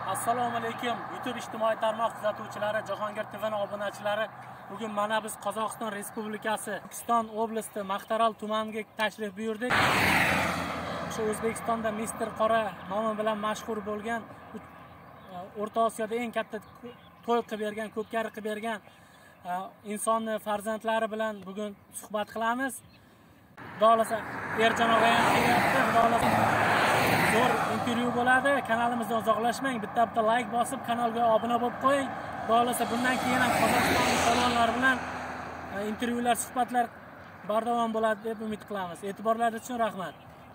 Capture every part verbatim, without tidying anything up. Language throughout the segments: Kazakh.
Assalomu alaykum. YouTube ijtimoiy tarmoq kuzatuvchilari, Jahongir T V obunachilari. Bugun mana biz Qozog'iston Respublikasi, Turkiston oblasti Maqtaral tumaniga tashrif buyurdik. Shu O'zbekistonda Mister Qora nomi bilan mashhur bo'lgan, O'rta Osiyoda eng katta to'y qilib bergan, ko'pkari qilib bergan insonni farzandlari bilan bugun suhbat qilamiz. Xudoolasa Erjon og'a ham kelyapti. Xudoolasa zo'r intervyu bo'ladi. Kanalimizdan uzoqlashmang. Bitta-bitta like bosib, kanalga obuna bo'lib qo'ying. Xudoolasa bundan keyin ham Qozog'iston polvonlari bilan intervyular, suhbatlar bardavom bo'ladi deb umid qilamiz. E'tiborlaringiz uchun rahmat.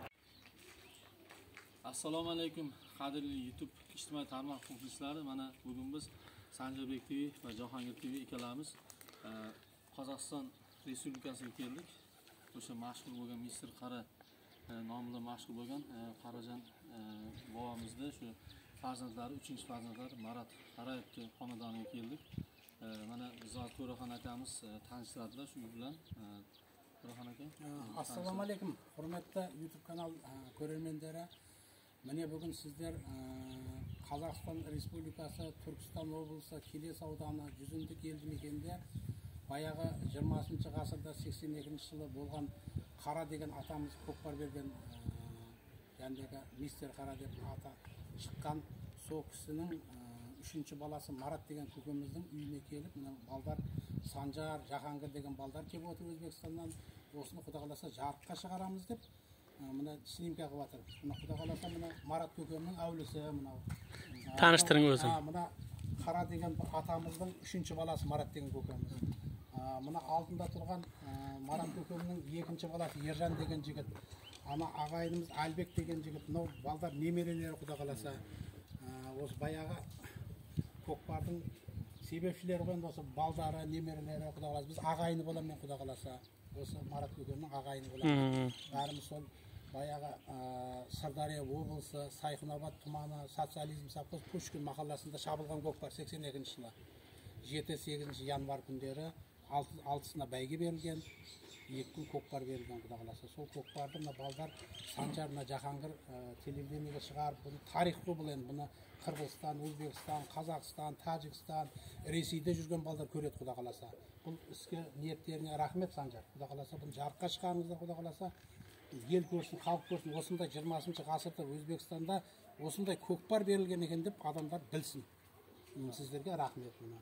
Assalomu alaykum, qadrli YouTube ijtimoiy tarmoq muxlislari. Mana bugun biz Sanjarbek T V va Jahongir T V ikkalamiz Qozog'iston Respublikasiga keldik. O'sha mashhur bo'lgan Mister Qora nomida mashhur bo'lgan Qarajon bobomizni shu farzandlari, uchinchi farzandlari Marat Qarayevning xonadoniga keldik. Mana Zot To'raxon akamiz tanishtiradilar shu bilan. To'raxon aka. Assalomu alaykum, hurmatli YouTube kanal ko'rarmandari. Mana bugun sizlar Qozog'iston Respublikasi, Turkiston oblasi, Keles audani Juzundik eldi mekende bayağı yigirmanchi asrda seksen ikkinchi yılı bo'lgan Qara degan atamiz ko'pbar bergan yandagi Mister Qara deb ata chiqqan so kisining uchinchi balasi Marat degan ko'kimizning uyine kelib, mana baldar Sanjar, Jahongir degan baldar kelib o'tib O'zbekistondan o'sini xudo xolasa jarqqa chiqaramiz deb mana sinimka qilib o'tir. Mana xudo xolasa mana Marat ko'kimning avlisi mana Tanishtiring o'zini. Ha, mana Qara degan atamizning uchinchi balasi Marat degan ko'kimiz. Mana altında turgan Marat ko'kimning ikkinchi balasi Erjon degan jigit. Ana ag'aynimiz Albek degan jigit. No baldar nemerelari xudo xolasa o'sha bayağı ko'kparning sebepchilari bilan o'sha baldari nemerelari xudo xolasa biz ag'ayni bo'laman xudo xolasa. O'sha Marat ko'kimning ag'ayni bo'laman. Barimiz sol bayağı Sirdaryo oblasi, Sayxunobod tumani, Sotsializm savdosi Pushkin mahallasida shabılgan ko'kpar seksen ikkinchi yılı yetti sekizinchi yanvar kunlari altısına bəygi verilgan, iki kun ko'kpar verilgan xudo xolasa. Sol ko'kparni baldar Sanjar va Jahongir televideniyega chiqarib, buni tarix bu bilan buni Qirg'iziston, O'zbekiston, Qozog'iston, Tojikiston, Rossiyada yurgan baldar ko'radi xudo xolasa. Bu iski niyatlarga rahmat Sanjar. Xudo xolasa buni jarqqa chiqaringizlar xudo xolasa. El ko'rsin, xalq ko'rsin, o'sындай yigirmanchi asrda O'zbekistonda o'sындай ko'kpar berilgan ekan deb odamlar bilsin. Sizlarga rahmat buni.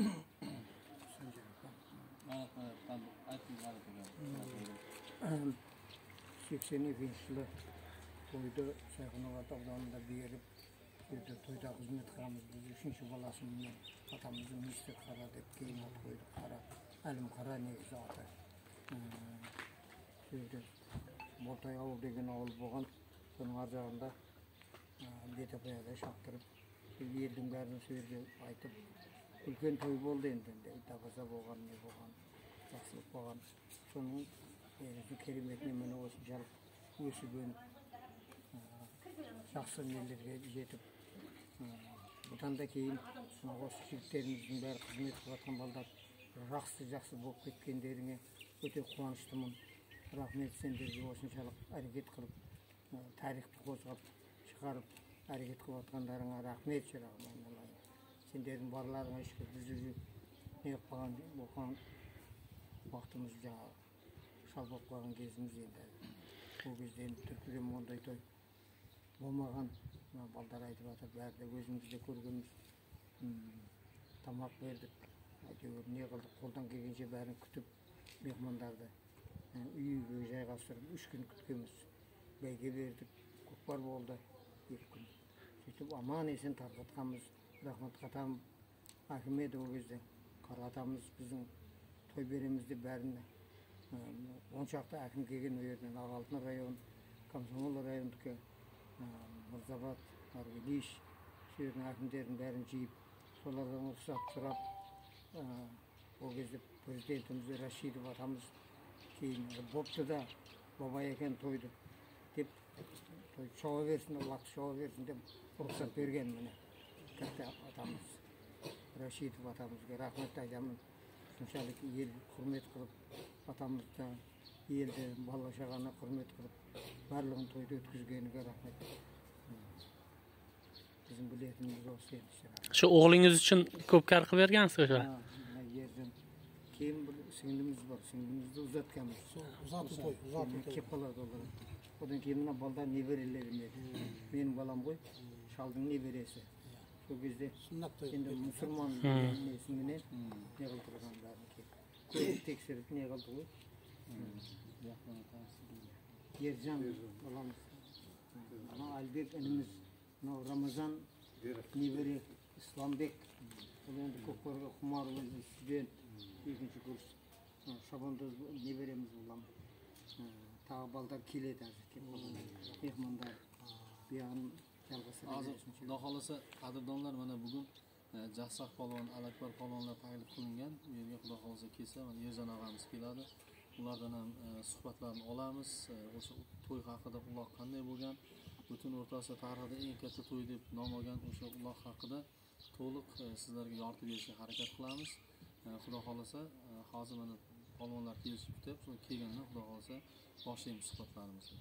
seksen ikkinchi yılı to'yda Sayxunobod audanida berib, to'yda to'yda xizmat qilamiz. Biz uchinchi balasini atamizning Mister Qora deb keyin ot qo'ydik. Qora, Alim Qora negizi oti. To'yda Bo'rtay avul degan avul bo'lgan. So'ng arjog'ida Betapoyada shaqtirib, elдің bärini shu yerga aytib, ulkan to'y bo'ldi endi. Tabaza bo'lgan, ne bo'lgan, yaxshilik bo'lgan. So'ng shu keremetni mana o'shunchalik o'sib yaxshi yerlarga yetib, bundan da keyin o'sha yigitlarimizning bari xizmat qilayotgan baldar yaxshi yaxshi bo'lib ketganlaringga o'ta quvonchliman. Rahmet senlarga o'shunchalik harakat qilib, tarixni qo'zg'ab chiqarib harakat qilayotganlaringga rahmet chirog'im. Senlarning borlaringga shukur biz ne qilgan bo'lgan vaqtimizda shal bo'lib qolgan kezimiz endi. Bu кезде Turkiyada bunday to'y bo'lmagan, baldar aytib o'tib, barda o'zimizda ko'rganmiz. Tamoq berdik. Aytib ne qildik, qo'ldan kelgancha barini kutib mehmonlarni uyga joylashtirib uch kun kutganmiz. Bəyga berdik, ko'kpar bo'ldi ikki kun. Сөйтіп аман есен tarqatganmiz. Rahmat qatam Ahmed o кезде Qara atamız bizning to'y beramiz deb barini onchaqta akim kelgan u yerdan Ағалтын rayon, Komsomol rayonidagi Mirzobod, Margilish shu yerning akimlarini barini jiyib, solardan ruxsat so'rab o кезде prezidentimiz Rashidov atamiz keyin bo'pti-da bobay ekan to'ydi deb to'y chova bersin, vaqt chova bersin deb ruxsat bergan mana katta atamiz Rashidov atamizga rahmat aytaman. Shunchalik el hurmat qilib, atamizga elni bola chaqani hurmat qilib, barlig'ini to'yda o'tkazganiga rahmat. bizim biletimiz olsa edi. Shu o'g'lingiz uchun ko'p kar qilib bergansiz o'sha. Yerden keyin bir singlimiz var, singlimizni uzatganmiz. Uzatı toy, uzatı toy. Kepalar olarak. Odan keyin mına balдар neberelerim edi. Benim balam koy, şaldın neberesi. Şu кезде Sünnet toy. endi musulmon nesini ne qildirganlar ki. Ko'rib tekshirib ne qildi qo'y. Yerjan balam. Ana Albek inimiz, ana Ramazan nebere İslambek. Endi ko'kkorga xumor bo'ldi, student, ikkinchi kurs. Shabandoz neberemiz bo'lam. Tag'i balдар keladi hozir. Mehmonlar bu yog'ini jalg'asa. Hozir Xudo xolasa qadrdonlar mana bugun Jassoq polvon, Alakbar polvonlar taklif qilingan. Bu yerga Xudo xolasa kelsa, mana Yerjon og'amiz keladi. Ulardan ham suhbatlarni olamiz. O'sha to'y haqida uloq qanday bo'lgan, butun o'rtasida tarixda eng katta to'y deb nom olgan o'sha uloq haqida to'liq sizlarga yoritib berishga harakat qilamiz. Xudo xolasa hozir mana polvonlar kelishib kutyapti. So'ng kelganda Xudo xolasa boshlaymiz suhbatlarimizni.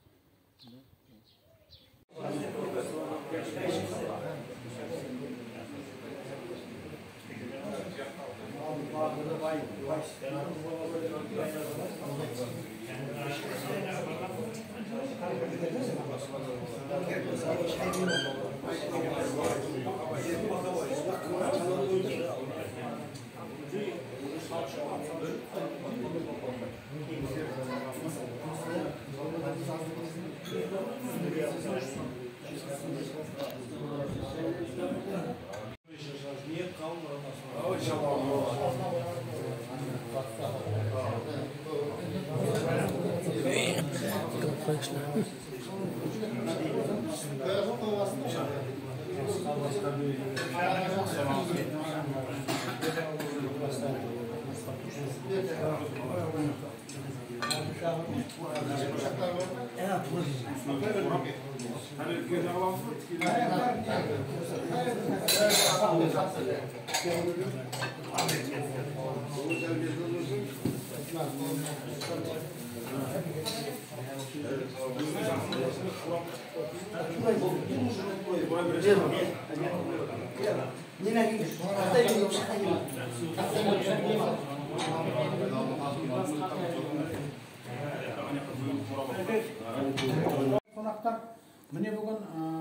Konaklar mine bugün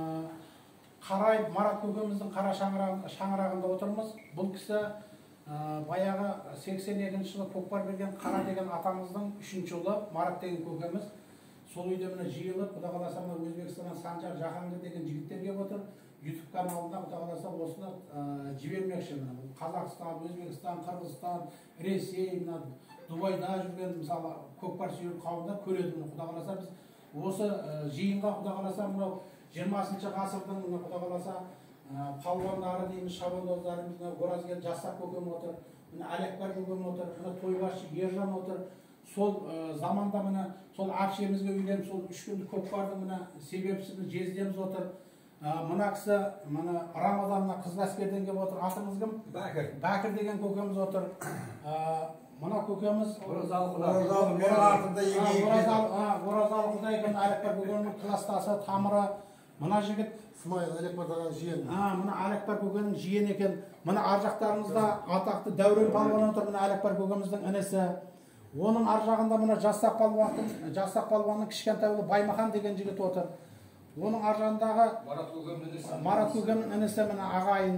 Qaray Marat kökemizдің қара шаңырағында отырмыз. Бұл кісі баяғы сексен екінші жылы көкпар берген Қара деген атамыздың үшінші ұлы Марат деген көкеміз. Сол үйде міне жиылып, Құда қаласа Өзбекстаннан Санжар Жахангер деген жігіттер келіп отыр. YouTube каналында Құда қаласа осыны жібермекші. Қазақстан, Өзбекстан, Қырғызстан, Ресей, Дубайда жүрген мысалы көкпар сүйер қауымдар көреді. Құда қаласа біз осы жиынға Құда қаласа мынау жиырмасыншы ғасырдың Құда қаласа палуандары дейміз, шабандоздарымыз, Оразгер Жасақ көкем отыр, Алекбар көкем отыр, тойбасшы Ержан отыр. Сол заманда мына сол әпшемізге үйленіп, сол үш күндік көкпардың мына себепшісін жездеміз отыр. Мына кісі мына Рамазанна Қызыләскерден келіп отыр. Атыңыз кім? Бәкір. Бәкір деген көкеміз отыр. Мына көкеміз Оразалы Құдай екен, Алекбар көкемнің кластасы, тамыры. Мына жігіт Смайыл Алекбардағы жиен. Мына Алекбар көкемнің жиен екен. Мына ар жақтарымызда атақты Дәурен палуан отыр, мына Алекбар көкеміздің інісі. Оның ар жағында мына Жасақ палуанның, Жасақ палуанның кішкентай ұлы Баймахан деген жігіт отыр. Оның ар жағындағы Марат көкемнің інісі мына ағайын.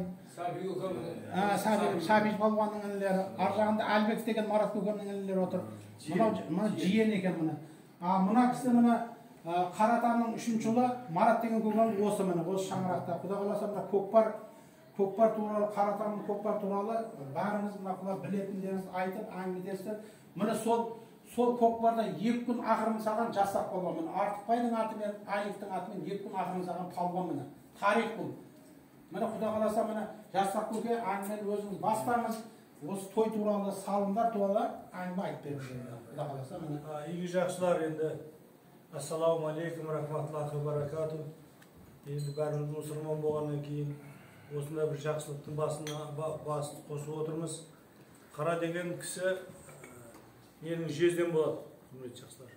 Саби палуанның інілері. Ар жағында Әлбек деген Марат көкемнің інілері отыр. Мына жиен екен мына. Мына кісі мына Қаратамның үшінші ұлы Марат деген көкем осы міне, осы шаңырақта. Құда қаласа мына көкпар, көкпар туралы, Қаратамның көкпар туралы бәріңіз мына білетіндеріңіз айтып, әңгімелесіп, міне сол сол көкпарда екі күн ақырын салған Жасақ палуан міне. Артықбайдың атымен, Айықтың атымен екі күн ақырын салған палуан міне. Тарих бұл. Міне Құда қаласа міне Жасақ көке әңгімені өзіңіз бастаңыз. Осы той туралы, салымдар туралы әңгіме айтып беріңіз. Құда қаласа міне. Игі жақсылар енді. Ассаламу алейкум рахматуллахи баракату. Енді бәріміз мұсылман болғаннан кейін осындай бір жақсылықтың басына басын қосып отырмыз. Қара деген кісі менің жездем болады, құрметті жақсылар.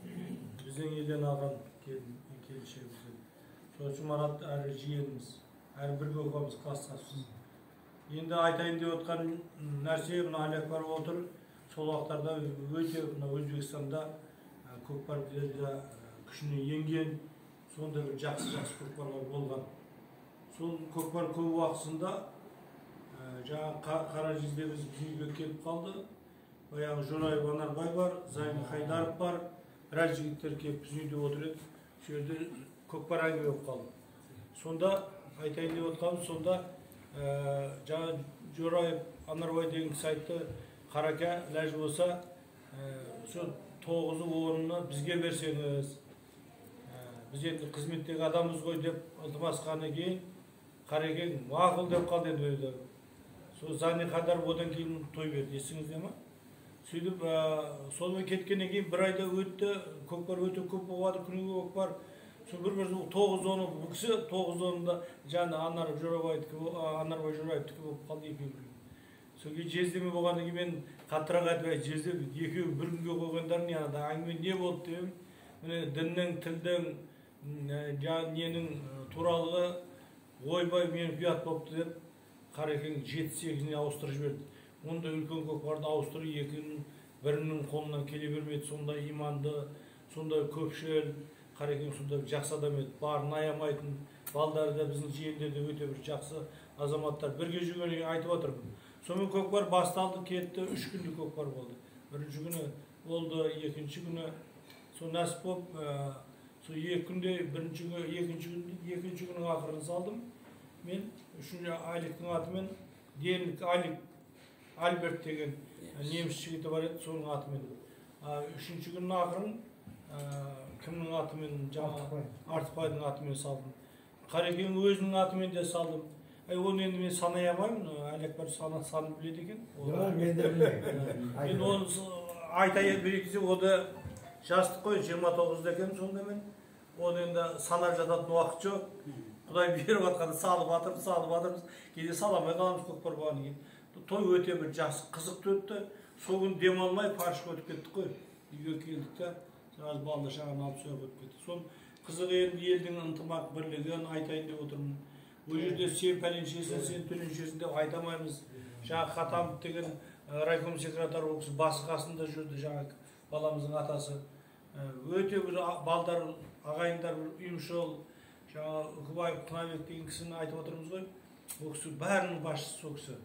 Біздің елден алған келіншегімізден. Сол үшін Марат әрі жиеніміз. әрбір көкеміз класстасымыз. Енді айтайын деп отқан нәрсе мына Әлиакбар отыр. Сол уақыттарда өте мына Өзбекстанда көкпар бізде күшіне енген, сонда бір жақсы-жақсы көкпарлар болған. Сол көкпар көп уақытында жаңа қара жүзде біз үйге келіп қалды. Баяғы Жорай Анарбай бар, Зайны Хайдаров бар, біраз жігіттер келіп біз үйде отыр еді. Сол жерде көкпар әңгіме болып қалды. Сонда айтайын деп отқанымыз, сонда жаңа Жорай Анарбай деген кісі айтты, Қарака ләж болса, сол тоғызы орнына бізге берсеңіз, біз енді қызметтегі адамбыз ғой деп ылтымасқаннан кейін Қарекең мақұл деп қалды енді. Сол Зайны Хайдаров одан кейін той берді, есіңізде ма? Сөйтіп, сонымен кеткеннен кейін бір айда өтті, көкпар өте көп болады, күніге көкпар. Сол бір-бір тоғыз оны, бұл кісі тоғыз онында жаңа Анарбай Жорабаевтікі болып қалды екеуі. Сол кейін жездеме болғаннан кейін мен қаттырақ айтып, жезде екеуі бір күнге қойғандарын яғында әңгіме не болды деймін. Міне діннің, тілдің, ненің туралығы ойбай мен ұят болыпты деп Қарекең жеті-сегізіне ауыстырып жіберді. Онда үлкен көкпарды ауыстыру екінің бірінің қолынан келе бермеді, сондай иманды, сондай көпшіл. Қарекең сондай жақсы адам еді, барын аямайтын, балдары да біздің жиендерде өте бір жақсы азаматтар. Бірге жүргенін айтып отырмын. Сонымен көкпар басталды, кетті, үш күнде көкпар болды. Бірінші күні болды, екінші күні сол нәсіп болып, сол екі күнде бірінші күні, екінші күнің ақырын салдым. Мен үшінші Аликтің атымен, Денлік Алик Альберт деген неміс жігіті бар еді, соның атымен. Үшінші күннің ақырын кімнің атымен, жаңа Артықбайдың атымен салдым. Қарекең өзінің атымен де салдым. Оны енді мен санай алмаймын, Әлиакбар саны біледі екен. Мен де білмеймін. Мен оны айтай берексе, оды жастық қой, жиырма тоғызда екен сонда мен. Оны енді санап жататын уақыт жоқ. Құдай беріп атқанда салып атырмыз, салып атырмыз. Кейде саламай қаламыз көкпар болғаннан кейін. Той өте бір жақсы қызықты өтті. Сол күн демалмай паршқа өтіп кеттік қой. Үйге келдік та, сразу балды шағын алып сөйіп өтіп кеттік. Сол қызық енді елдің ынтымақ бірлігін айтайын деп отырмын. Ол жерде сен пәленшесің, сен төленшесің деп айтамаймыз. Жаңа Хатамов деген райком секретары ол кісі басы қасында жүрді, жаңа баламыздың атасы. Өте бір балдар, ағайындар ұйымшыл. Жаңа Үкібаев Қынабек деген кісіні айтып отырмыз ғой. Ол кісі бәрінің басшысы сол кісі.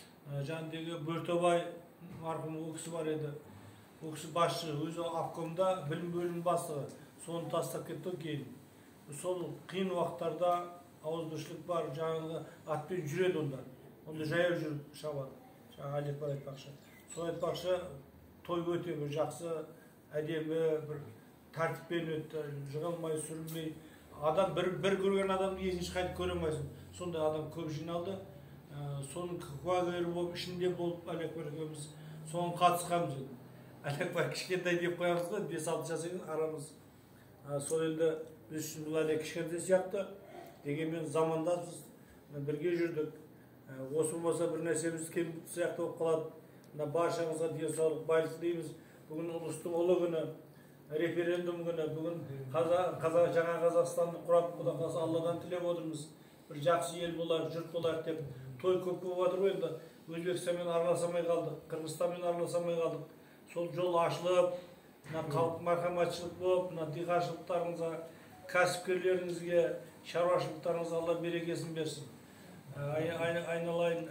Жаңағы Бөртөбай марқұм ол кісі бар еді. Ол кісі басшы, өзі обкомда білім бөлімінің бастығы. Соны тастап кетті кейін. Сол қиын уақыттарда ауызбіршілік бар, жаңағы атпен жүреді онда. Онда жаяу жүріп шабады. Жаңа Әлиакбар айтпақшы. Сол айтпақшы, той өте бір жақсы, әдемі, бір тәртіппен өтті, жығылмай, сүрілмей. Адам бір көрген адамды екінші қайтып көре алмайсың. Сондай адам көп жиналды. Соның куәгері болып, ішінде болып Әлиакбар екеуміз соның қатысқанбыз еді. Әлиакбар кішкентай деп қоямыз ғой, бес алты жас екен арамыз. Сол енді біз үшін бұл әлі кішкентай сияқты. Дегенмен замандасыз, бірге жүрдік. Осы болмаса бір нәрсеміз кемдік сияқты болып қалады. Баршаңызға денсаулық, байлық дейміз. Бүгін ұлыстың ұлы күні, референдум күні. Бүгін жаңа Қазақстанды құрап, Құдай қаласа Алладан тілеп отырмыз. Бір жақсы ел болайық, жұрт болайық деп той көп болып жатыр ғой енді. Өзбекстанмен араласамай қалдық, Қырғызстанмен араласамай қалдық. Сол жол ашылып, халық мархаматшылық болып, диқаншылықтарыңызға, кәсіпкерлеріңізге, шаруашылықтарыңызға Алла берекесін берсін. Айналайын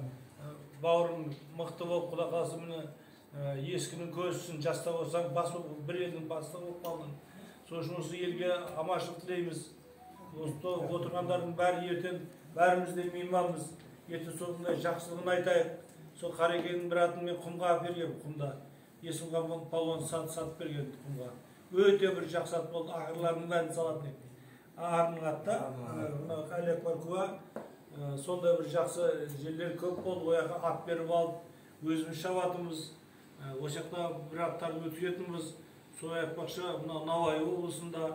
бауырым мықты болып, Құдай қаласа міне ескінің көзсін, жаста болсаң, бас болып, бір елдің бастығы болып қалдың. Сол үшін осы елге аманшылық тілейміз. Осы отырғандардың бәрі ертең бәріміз де мейманбыз. Ертең сондай жақсылығын айтайық. Сол Қарекеңнің бір атын мен құмға бергем, құмда. Есімхан палуан сатып берген құмға. Өте бір жақсы ат болды, ақырлардың бәрін салатын еді. Ағырның атта, Әлиакбар куә. Сондай бір жақсы жерлер көп болды, ояққа ат беріп алып, өзіміз шабатымыз. Осы жақта бір аттарды өткетінбіз. Сол айтпақшы, Науаи облысында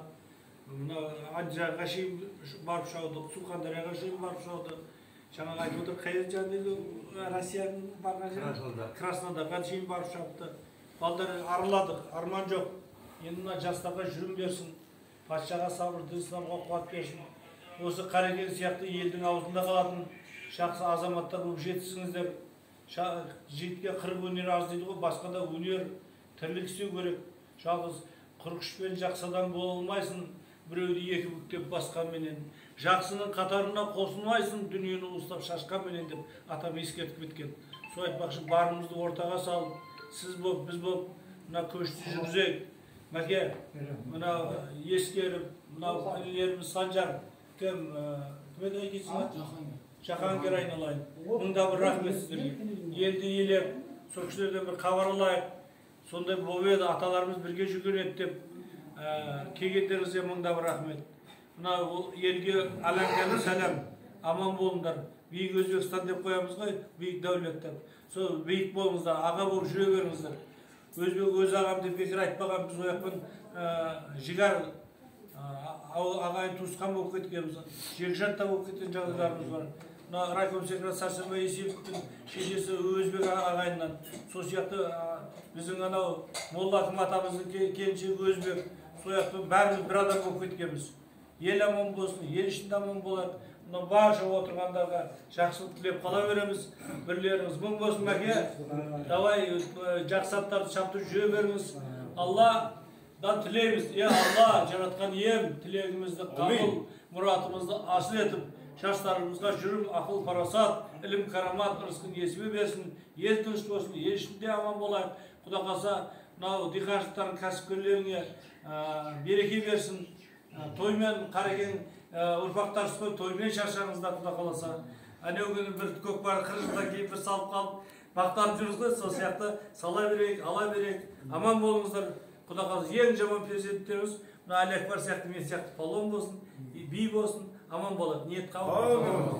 Анжарға шейін барып шаудық, Сулқандарияға шейін барып шаудық. Жаңағы айтып отыр, қайыр жаңдегі Россияның барған жері? Краснодарға шейін барып шапты. Балдар арыладық, арман жоқ. Енді мына жастарға жүрім берсін, патшаға сабыр, дінсінарға қуат берсін. осы Қаракен сияқты елдің аузында қалатын жақсы азаматтар болып жетсіңіздер. Жеткен қырық өнер аз дейді ғой, басқа да өнер, тірлік істеу керек. Жалғыз қырық үшпен жақсы адам бола алмайсың, біреуді екі бүктеп басқанменен. Жақсының қатарына қосылмайсың, дүниені уыстап шашқанменен деп атам ескертіп кеткен. Сол айтпақшы, барымызды ортаға салып, сіз боп, біз боп, мына көшті жүргізейік. Мәке, мына ескеріп, мына інілеріміз Санжар, кім, кім еді айтесің? Жахангер айналайын. Мыңда бір рахмет сіздерге. Елді елеп, сол кісілерден бір хабар алайық. Сондай болып еді, аталарымыз бірге жүрген еді деп келгендеріңізге мыңда бір рахмет. Мына елге алаңдалы сәлем, аман болыңдар. Биік Өзбекстан деп қоямыз ғой, биік дәулеттер. Сол биік болыңыздар, аға болып жүре беріңіздер. Өзбек өз ағам деп бекер айтпаған, біз ояқпен жігар ағайын туысқан болып кеткенбіз, жекжатта болып кеткен жағдайларымыз бар. Мына райком секретары Сәрсенбай Есеповтың шешесі өзбек ағайыннан. Сол сияқты біздің анау Молла Акым атамыздың келіншегі өзбек. Сол сияқты бәріміз бір адам болып кеткенбіз. Ел аман болсын, ел ішінде аман болады. Мына барша отырғандарға жақсылық тілеп қала береміз. Бірлеріңіз мың болсын, мәке. Давай жақсы аттарды шаптырып жүре беріңіз. Алладан тілейміз. Е Алла, жаратқан ием, тілегімізді қабыл, мұратымызды асыл етіп, жастарымызға жүрім, ақыл, парасат, ілім, карамат, ырысқын есібе берсін, ел тыныш болсын, ел ішінде аман болайық. Құда қалса, мынау диқаншылықтардың кәсіпкерлеріне береке берсін. Тоймен Қаракен ұрпақтарсыз қой, тоймен шаршаңыздар, құда қаласа. Әнеу күні бір көкпар қырық жылдан кейін бір салып қалып, мақтанып жүрміз ғой, сол сияқты сала берейік, ала берейік, аман болыңыздар. Құда қаласа, ең жаман перзенттеріміз, мына Әли Акбар сияқты, мен сияқты палуан болсын, би болсын, аман болады. Ниет қабыл.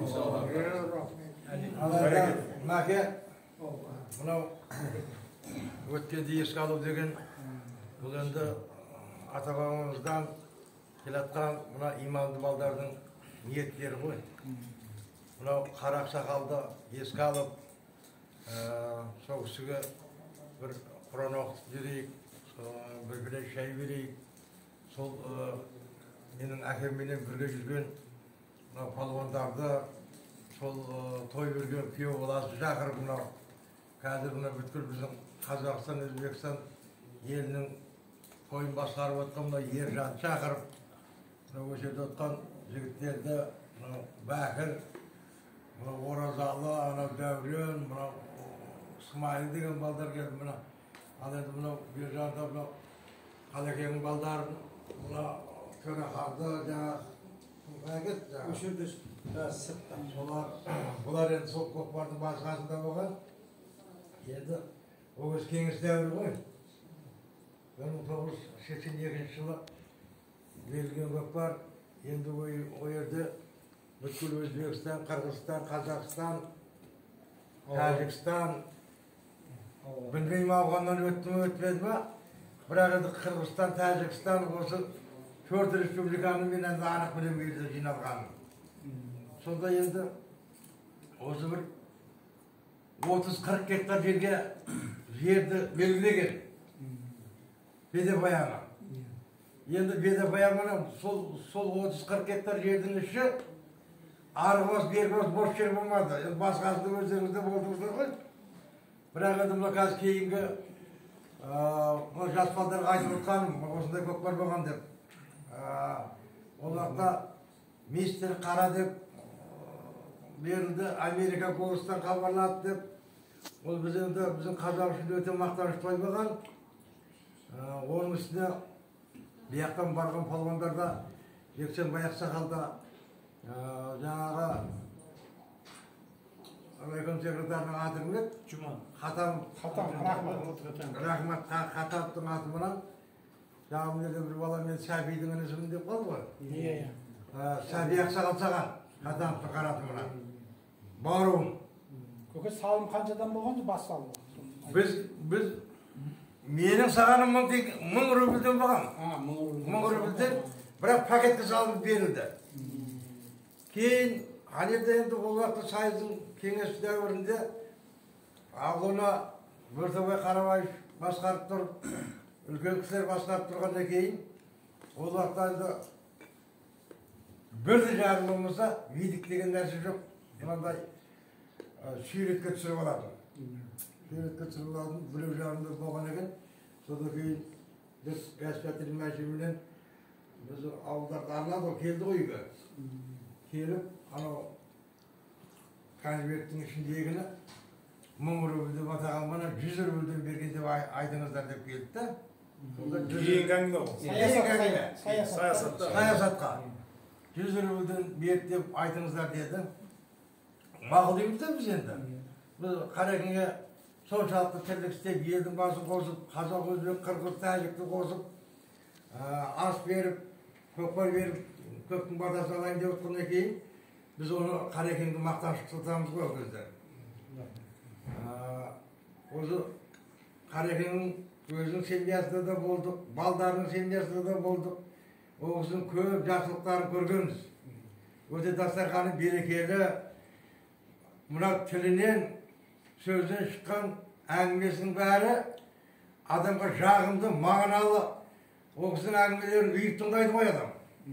Мәке, мынау өткенде еске алу деген, бұл енді ата-бабамыздан келатқан мына иманды балдардың ниеттері ғой. Мынау қара ақсақалды еске алып, сол кісіге бір Құран оқытып жүрейік, бір-біріне шай берейік. Сол менің әкемменен бірге жүрген палуандарды, сол той берген күйеу баласы шақырып, мынау қазір мына бүткіл біздің Қазақстан, Өзбекстан елінің тойын басқарып отқан мына ержанды шақырып, осы жерде отқан жігіттерді, Бәкір, Оразалы, анау Дәурен, Смайыл деген балдар келді. Мына ал енді мынау Бержанда мынау Қалекеңнің балдарын, мына Төрехарды жаңағы бұлар енді сол көкпардың басқасында болған. Енді ол кез кеңес дәуірі ғой. бір мың тоғыз жүз сексен екінші жылы берілген көкпар. Енді ол жерде бүткіл Өзбекстан, Қырғызстан, Қазақстан, Тәжікстан, білмеймін ауғаннан өтті ме өтмеді ме, бірақ енді Қырғызстан, Тәжікстан осы төрт республиканы мен енді анық білем елді жиналғанын. Сонда енді осы бір отыз қырық гектар жерге жерді белгілеген Бедебаяны. Енді Бедебаяны сол отыз қырық гектар жердің іші арғыз, бергіз, бос жер болмады. Басқасында өздеріңізде болдыңыздар ғой. Бірақ енді мына қазір кейінгі жас балдарға айтып отқаным, осындай көкпар болған деп. Ол уақытта мистер Қара деп берілді, Америка голыстан хабарлады деп. Ол біз енді біздің қазақ үшін өте мақтаныш той болған. Оның үстіне бияқтан барған палуандарда Жексенбай ақсақалда жаңағы райком секретарының аты кім еді? Жұман. Хатам. Хатам, рахмат. Рахмат Хатамның аты мұнан. Жаңағы міне бір бала мен Сәбидің інісімін деп қалды ғой. Иә. Сәби ақсақал саған Хатамның қараты мұнан. Баруым. Көке салым қаншадан болғанды бас салым? Біз, біз, менің сағаным мың рубльден болған. Мың рубльден, бірақ пакетке салынып берілді. Кейін, анерде енді ол уақытта сайыздың кеңес дәуірінде ауылына Бөртебай Қарабаев басқарып тұрып, үлкен кісілер басқарып тұрғаннан кейін, ол уақытта енді bir de жарым болмаса видик деген нәрсе жоқ. Мынандай суретке түсіріп алады. Суретке түсіріп алатын біреу жарымда болған екен. Содан кейін біз газ-пәтер мәшінімен біз ауылдарды арнады, келді ғой үйге. Келіп, анау конверттің ішіндегіні мың рубльден атаған мана жүз рубльден берген деп айтыңыздар деп келді да. Кейін әңгіме ол. Саясатқа. Саясатқа. жүз рубльден берді деп айтыңыздар деді. Мақұл дейміз де біз енді. Біз Қарекеңе соншалықты тірлік істеп, елдің басын қосып, қазақ, өзбек, қырғыз, тәжікті қосып, ас беріп, көкпар беріп, көптің батасын алайын деп отқаннан кейін, біз оны Қарекеңді мақтаншылық тұтамыз ғой ол кезде. Осы Қарекеңнің өзінің семьясында да болдық, балдарының семьясында да болдық. Ол кісінің көп жақсылықтарын көргенбіз. Өте дастарханы берекелі, мына тілінен, сөзден шыққан әңгімесінің бәрі адамға жағымды, мағыналы. Ол кісінің әңгімелерін үйіп тыңдайды ғой адам.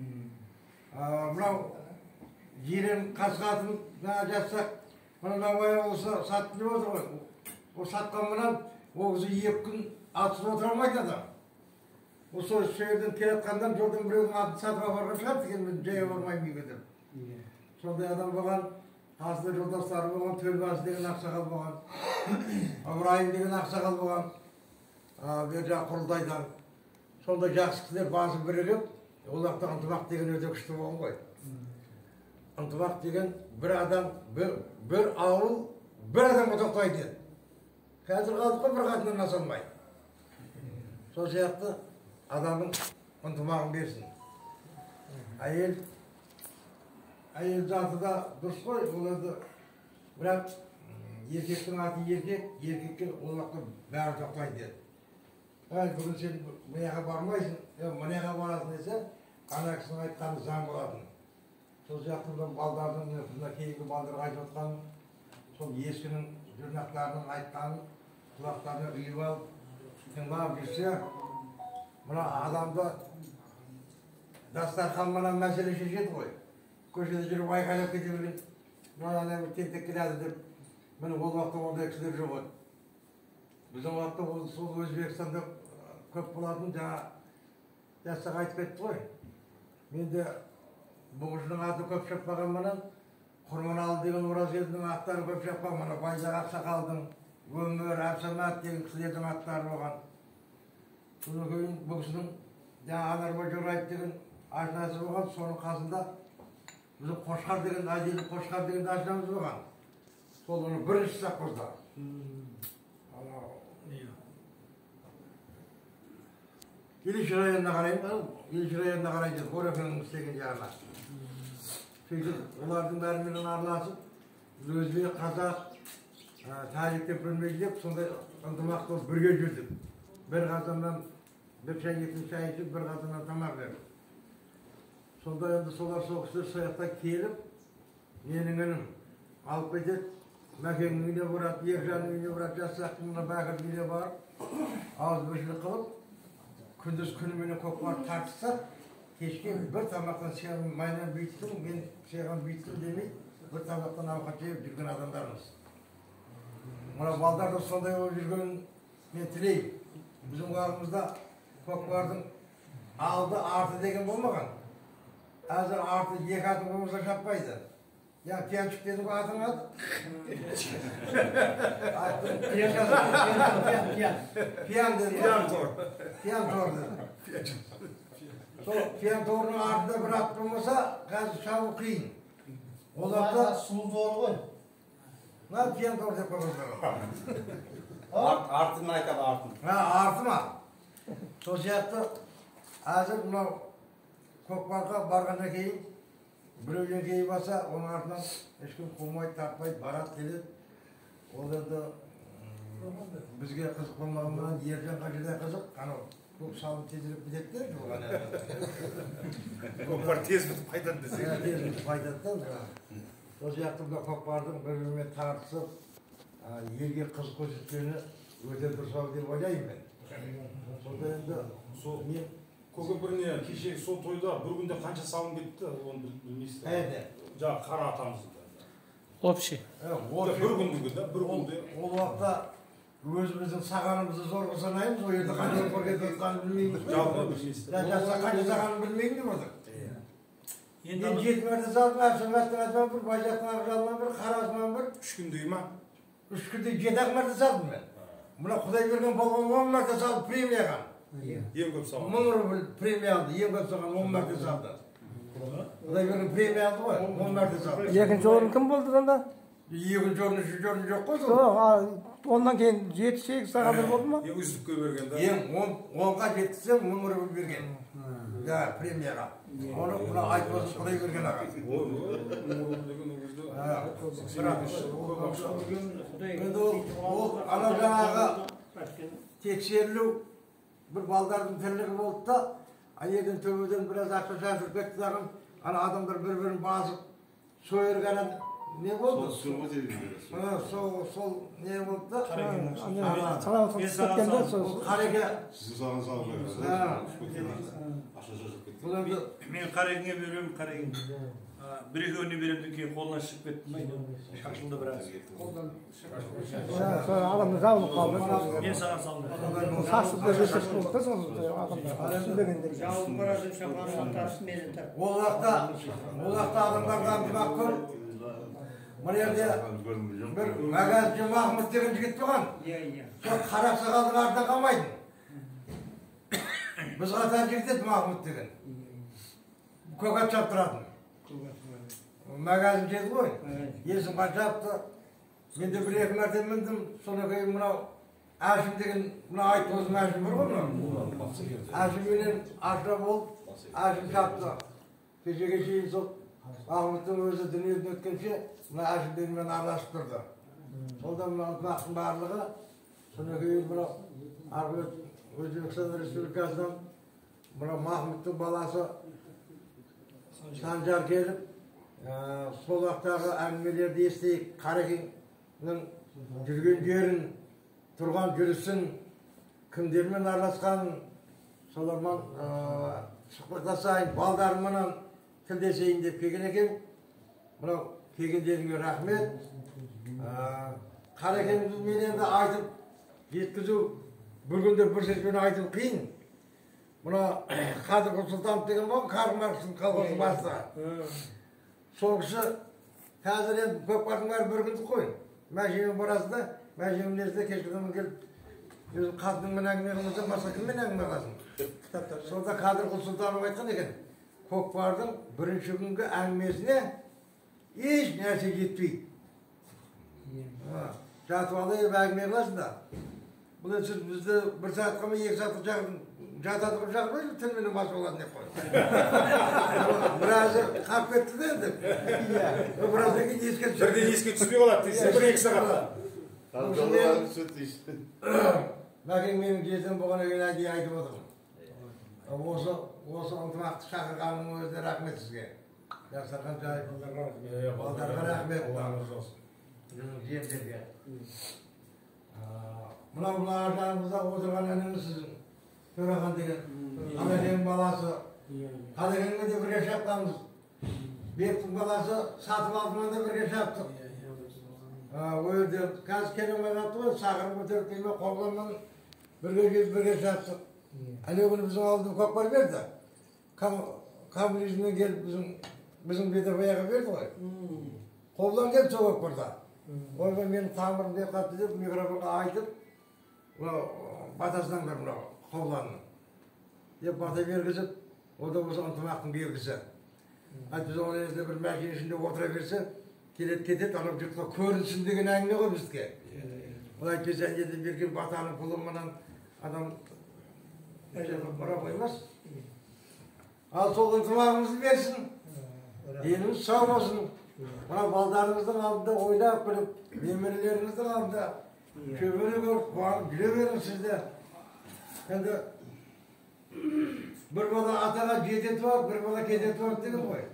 Мынау жирен қасқатын жатсақ, мына науай болса сатып деп отыр ғой. Ол сатқан мұнан, ол кісі екі күн атысып отыра алмайды адам. Осы жерден келетқандан жолдан біреудің атын сатып апарған шығар деген мен жая бармаймын үйге деп. Сондай адам болған, қасында жолдастары болған, Төлбасы деген ақсақал болған, Ыбырайым деген ақсақал болған, бер жақ Құрылтайдан. Сондай жақсы кісілер басы бірігіп, ол жақта ынтымақ деген өте күшті болған ғой. Ынтымақ деген бір адам, бір ауыл, бір адамға тоқтайды. Қазір қалдық қой бір қатыннан асалмай. Сол сияқты адамның ынтымағын берсін. Әйел, әйел заты да дұрыс қой, оларды бірақ еркектің аты еркек, еркекке ол жақта бәрі тоқтайды деді. Бүгін сен мыняға бармайсың, мыняға барасың десе, ана кісінің айтқаны заң болатын. Сол сияқты балдардың, мына кейінгі балдарға айтып отқанын, сол ескінің жұрнақтарының айтқанын, құлақтарына үйіп алып, тыңдап жүрсе, мына адамды дастарханнан мәселе шешеді ғой. Көшеде жүріп айқайлап кете берген, мына бір тентек келеді деп, міне ол уақытта ондай кісілер жоқ еді. Біздің уақытта сол Өзбекстанда көп болатын, жаңа жасақ айтып кетті ғой. Мен де бұғышының аты көп шаппағанманан, Құрманалы деген Ораз елдің аттары көп шаппаған, мына Байзақ Ақсақалдың, Өмір, Әбсамат деген кісілердің аттары болған. Содан кейін бұл кісінің жаңа Анарбай Жораев деген ашынасы болған, соның қасында біздің Қошқар деген, Әделі Қошқар деген ашынамыз болған. Сол оны бірінші совхозда. Ильич районына қараймын, Ильич районына қарайды, Қорекеңнің істеген жағына. Сөйтіп, олардың бәрімен араласып, өзбек, қазақ, тәжіктен білмей деп, сондай ынтымақ болып бірге жүрдік. Bir қазаннан bir çay getirip çay içip bir қазаннан тамақ беріп. Сонда енді солар сол кісілер сояқта келіп, менің інім алып кетеді, Мәкеңнің үйіне барады, Ержанның үйіне барады, Жасақтың Бәкірдің үйіне барып, ауызбіршілік қылып, күндіз күніменен көкпар тартысса, кешке бір тамақтан сен майнан бүйттің, мен саған бүйттім демей, бір тамақтан ауқат жеп жүрген адамдармыз. Мына балдар да сондай болып жүргенін мен тілеймін. Bizim uğrumuzda көкпардың aldı artı деген болмаған. Әзір artı екі атын болмаса шаппайды. Ya Piyançuk dedim atın adı. Piyan dedim. Piyan tor. Piyan tor dedim. Сол piyan torunun ardında bir at bulmasa қазір шабу қиын. Оларда су зор ғой. Lan piyan tor деп қойғандар. Артын айтады, артын. Ha, artı mı? Сол сияқты әзір мынау көкпарға барғаннан кейін біреуден кейін баса, оның артынан ешкім қумайды, тартпайды, барады, келеді. Ол енді бізге қызық болмағаннан Ержанға жерде қызық, анау көп салып тезірек бітеді де жылған әзір. Көкпар тез бітіп қайтады десек. Тез бітіп қайтады да. Сол сияқты мына көкпардың бір-бірімен тартысып, елге қызық көрсеткені өте дұрыс-ау деп ойлаймын мен. Сонда енді мен Көкөпіріне кешегі сол тойда бір күнде қанша сауын кетті, оны білмейсіз. Әйді. Жаңа қара атамыз. Общий. Бір күнде да, бір күнде. Ол уақытта өзіміздің сағанымызды зорға санаймыз, ол жерде қанша қор кетіп жатқанын білмейміз. Жалпы білмейсіз. Жаса қанша сағанын білмеймін деп отыр. Мен жеті мәрте салдым, Әбсәмәттің атынан бір, Байжаттың ақжалынан бір, Қарасынан бір. Үш күндей ма? Үш күнде жеті ақ мәрте салдым мен. Мына Құдай берген болған он мәрте салып премияға. Ең көп сауын. Мың рубль премия алды, ең көп салған он мәрте салды. Құдай берген премия алды ғой, он мәрте салды. Екінші орын кім болды сонда? Екінші орын, үшінші орын жоқ қой сол. Жоқ, ондан кейін жеті сегіз сағат болды ма? Ең үздікке берген да. Ең онға жеткізсем мың рубль берген. Да, премияға. Оны бұна айтып отырсын Құдай берген аға. Енді ол ана жаңағы тексерілу бір балдардың тірлігі болды да, айеден төбеден біраз ақша жазып кетті дағы, ана адамдар бір-бірін басып, сойырғаны не болды? Сол сол не болды да? Қареке. Сіз саған салып Мен қарегіңе берем, қарегің. Bir ekеуіне беремден кейін қолынан шығып кетті. Шашылды біраз. Адамның жауынып қалды. Мен саған салдым. Сасылды жесеш болды да соны адамдар. Түсінбегендер. Жауын барадым шапанын тарсын менен тар. Ол уақытта, ол уақытта адамдардан бұнақ көп. Бұл жерде бір магазинші Махмұт деген жігіт болған. Сол қара сақалдың артынан қалмайтын. Біз қатар жігіт еді Махмұт деген. Көкат шаптыратын. Магазинші еді ғой. Есім қаншапты. Мен де бір екі мәрте міндім. Содан кейін мынау Әшім деген, мына Айтозым Әшім бар ғой мынау. Әшім менен ашра болып, Әшім шапты. Кешеге шейін сол Махмұттың өзі дүниеден өткенше, мына Әшімдермен араласып тұрды. Солда мына ынтымақтың барлығы, содан кейін мынау арғы Өзбекстан Республикасынан мына Махмұттың баласы Санжар келіп, сол уақыттағы әңгімелерді естейік, Қарекеңнің жүрген жерін, тұрған жүрісін, кімдермен араласқанын, солармен сұхбаттасайын, балдарымнан тілдесейін деп келген екен. Мынау келгендеріңе рахмет. Қарекеңді мен енді айтып жеткізу, бір күнде бір сөзбен айту қиын. Мына Қадыр Сұлтанов деген болған, Карл Маркстың колхоздың бастығы. Сол кісі қазір енді көкпардың бәрі бір күндік қой. Мәжемен барасында, мәжемен несінде кешкіден келіп, өзің қатыныңмен әңгіме қылмасаң, басқа кіммен әңгіме қыласың. Сонда Қадыр Сұлтанов айтқан екен, көкпардың бірінші күнгі әңгімесіне еш нәрсе жетпейді. Жатып алып әңгіме қыласың да. Бұл сіз бізді бір сағатқа ма екі сағатқа жағын жатады бір жағын тілменен басып алатын деп қой. Біразы қап кетті де енді. Біраздан кейін еске түсіп. Бірден еске түспей қалады дейсіз, бір екі сағатта. Мәкең менің жездем болғаннан кейін әдейі айтып отырмын. Осы осы ынтымақты шақырғанның өзіне рахмет сізге. Жақсарған жай, балдарға рахмет. Жемдерге. Мынау мына аржағымызда отырған ініңіз сіздің Төрехан деген Қалекеңнің баласы. Қалекеңмен де бірге шапқанбыз. Бектің баласы Сатып алдымен де бірге шаптық. Ол жерде қазір келемей қалды ғой, шақырып көтеріп келмей Қобланнан бірге келіп бірге шаптық. Әлі күні біздің ауылды көкпар берді. Коммунизмнен келіп біздің бетабаяға берді ғой. Қоблан келіп сол көкпарда. Ойбай менің тамырым деп қатты деп микрофонға айтып, батасынан бір мынау Қобланның деп бата бергізіп, ол да осы ынтымақтың белгісі. Біз ол жерде бір мәшин ішінде отыра берсе, келеді кетеді, анау жұртқа көрінсін деген әңгіме ғой бізге. Олай кезде әнеде берген батаның пұлымынан адам бара қоймас. Ал сол ынтымағымызды берсін, еліміз сау болсын. Мына балдарыңыздың алдында ойлап біліп, немерелеріңіздің алдында шөбере көріп, қуанып жүре беріңіз сіздер. Енді бір бала атаға жететіп алып, бір бала кететіп алып деген ғой.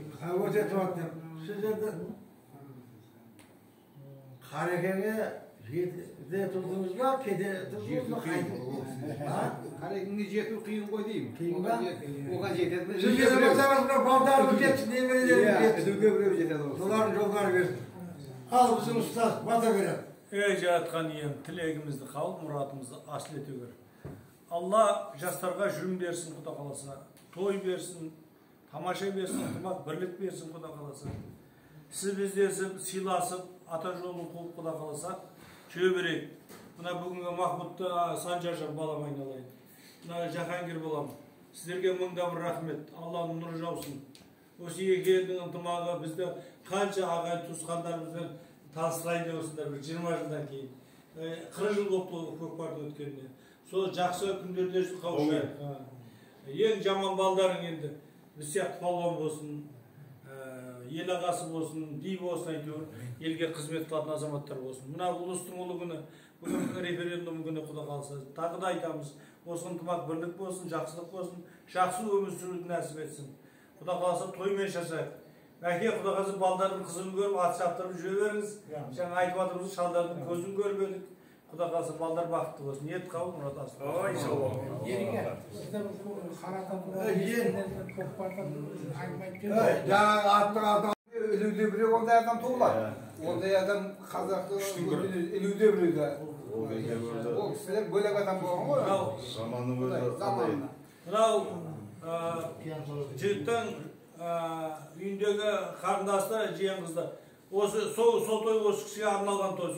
Өтетіп алып деп. Сіздерді Қарекеңе Жетіде тұрдыңыз ба, кеде тұрдыңыз ба, қайтып? Қарайыңыз жету қиын ғой деймін. Қиын ба? Оған жетеді. Сіз жетіп болсаңыз, мына балдарымыз жетсін, немерелеріміз жетсін. Үдеуге біреу жетеді осы. Солардың жолдары берсін. Ал біздің ұстаз бата береді. Ey жаратқан ием, тілегімізді қабыл, мұратымызды асыл ете көр. Алла жастарға жүрім берсін, Құда қаласа, той берсін, тамаша берсін, ынтымақ бірлік берсін, Құда қаласа. Сіз біздесіп, сыйласып, ата жолын қуып, Құда қаласа, шөе берейік. Мына бүгінгі Махмұтты Санжар балам айналайын. Мына Жахангер балам. Сіздерге мыңда бір рахмет. Алланың нұры жаусын. Осы екі елдің ынтымағы бізді қанша ағайын туысқандарымызбен таныстырайын осындай бір жиырма жылдан кейін. қырық жыл болып көкпардың өткеніне. Сол жақсы күндерде қауышайық. Ең жаман балдарың енді біз сияқты палуан болсын, ел ағасы болсын, би болсын, әйтеуір елге қызмет қылатын азаматтар болсын. Мына ұлыстың ұлы күні, бүгін референдум күні Құда қаласа, тағы да айтамыз, осы ынтымақ бірлік болсын, жақсылық болсын, жақсы өмір сүруді нәсіп етсін. Құда қаласа тоймен шашайық. Мәке, Құда қаласа балдардың қызын көріп, ат шаптырып жүре беріңіз. Жаңа айтып жатырмыз, шалдардың көзін көріп едік. Құда қаласа балдар бақытты болсын. Ниет қабыл, Мұрат Асылов. Ой, иншаллах. Ереке, сіздер қаратан көкпардан әңгіме айтып Жаңағы аттың аты ілуде біреу ондай адам туылады. Ондай адам қазақты ілуде біреуді. Ол кісілер бөлек адам болған ғой. Заманның өзі қандай. Мынау жігіттің үйіндегі қарындасы жиен қызды. Осы сол той осы кісіге арналған той.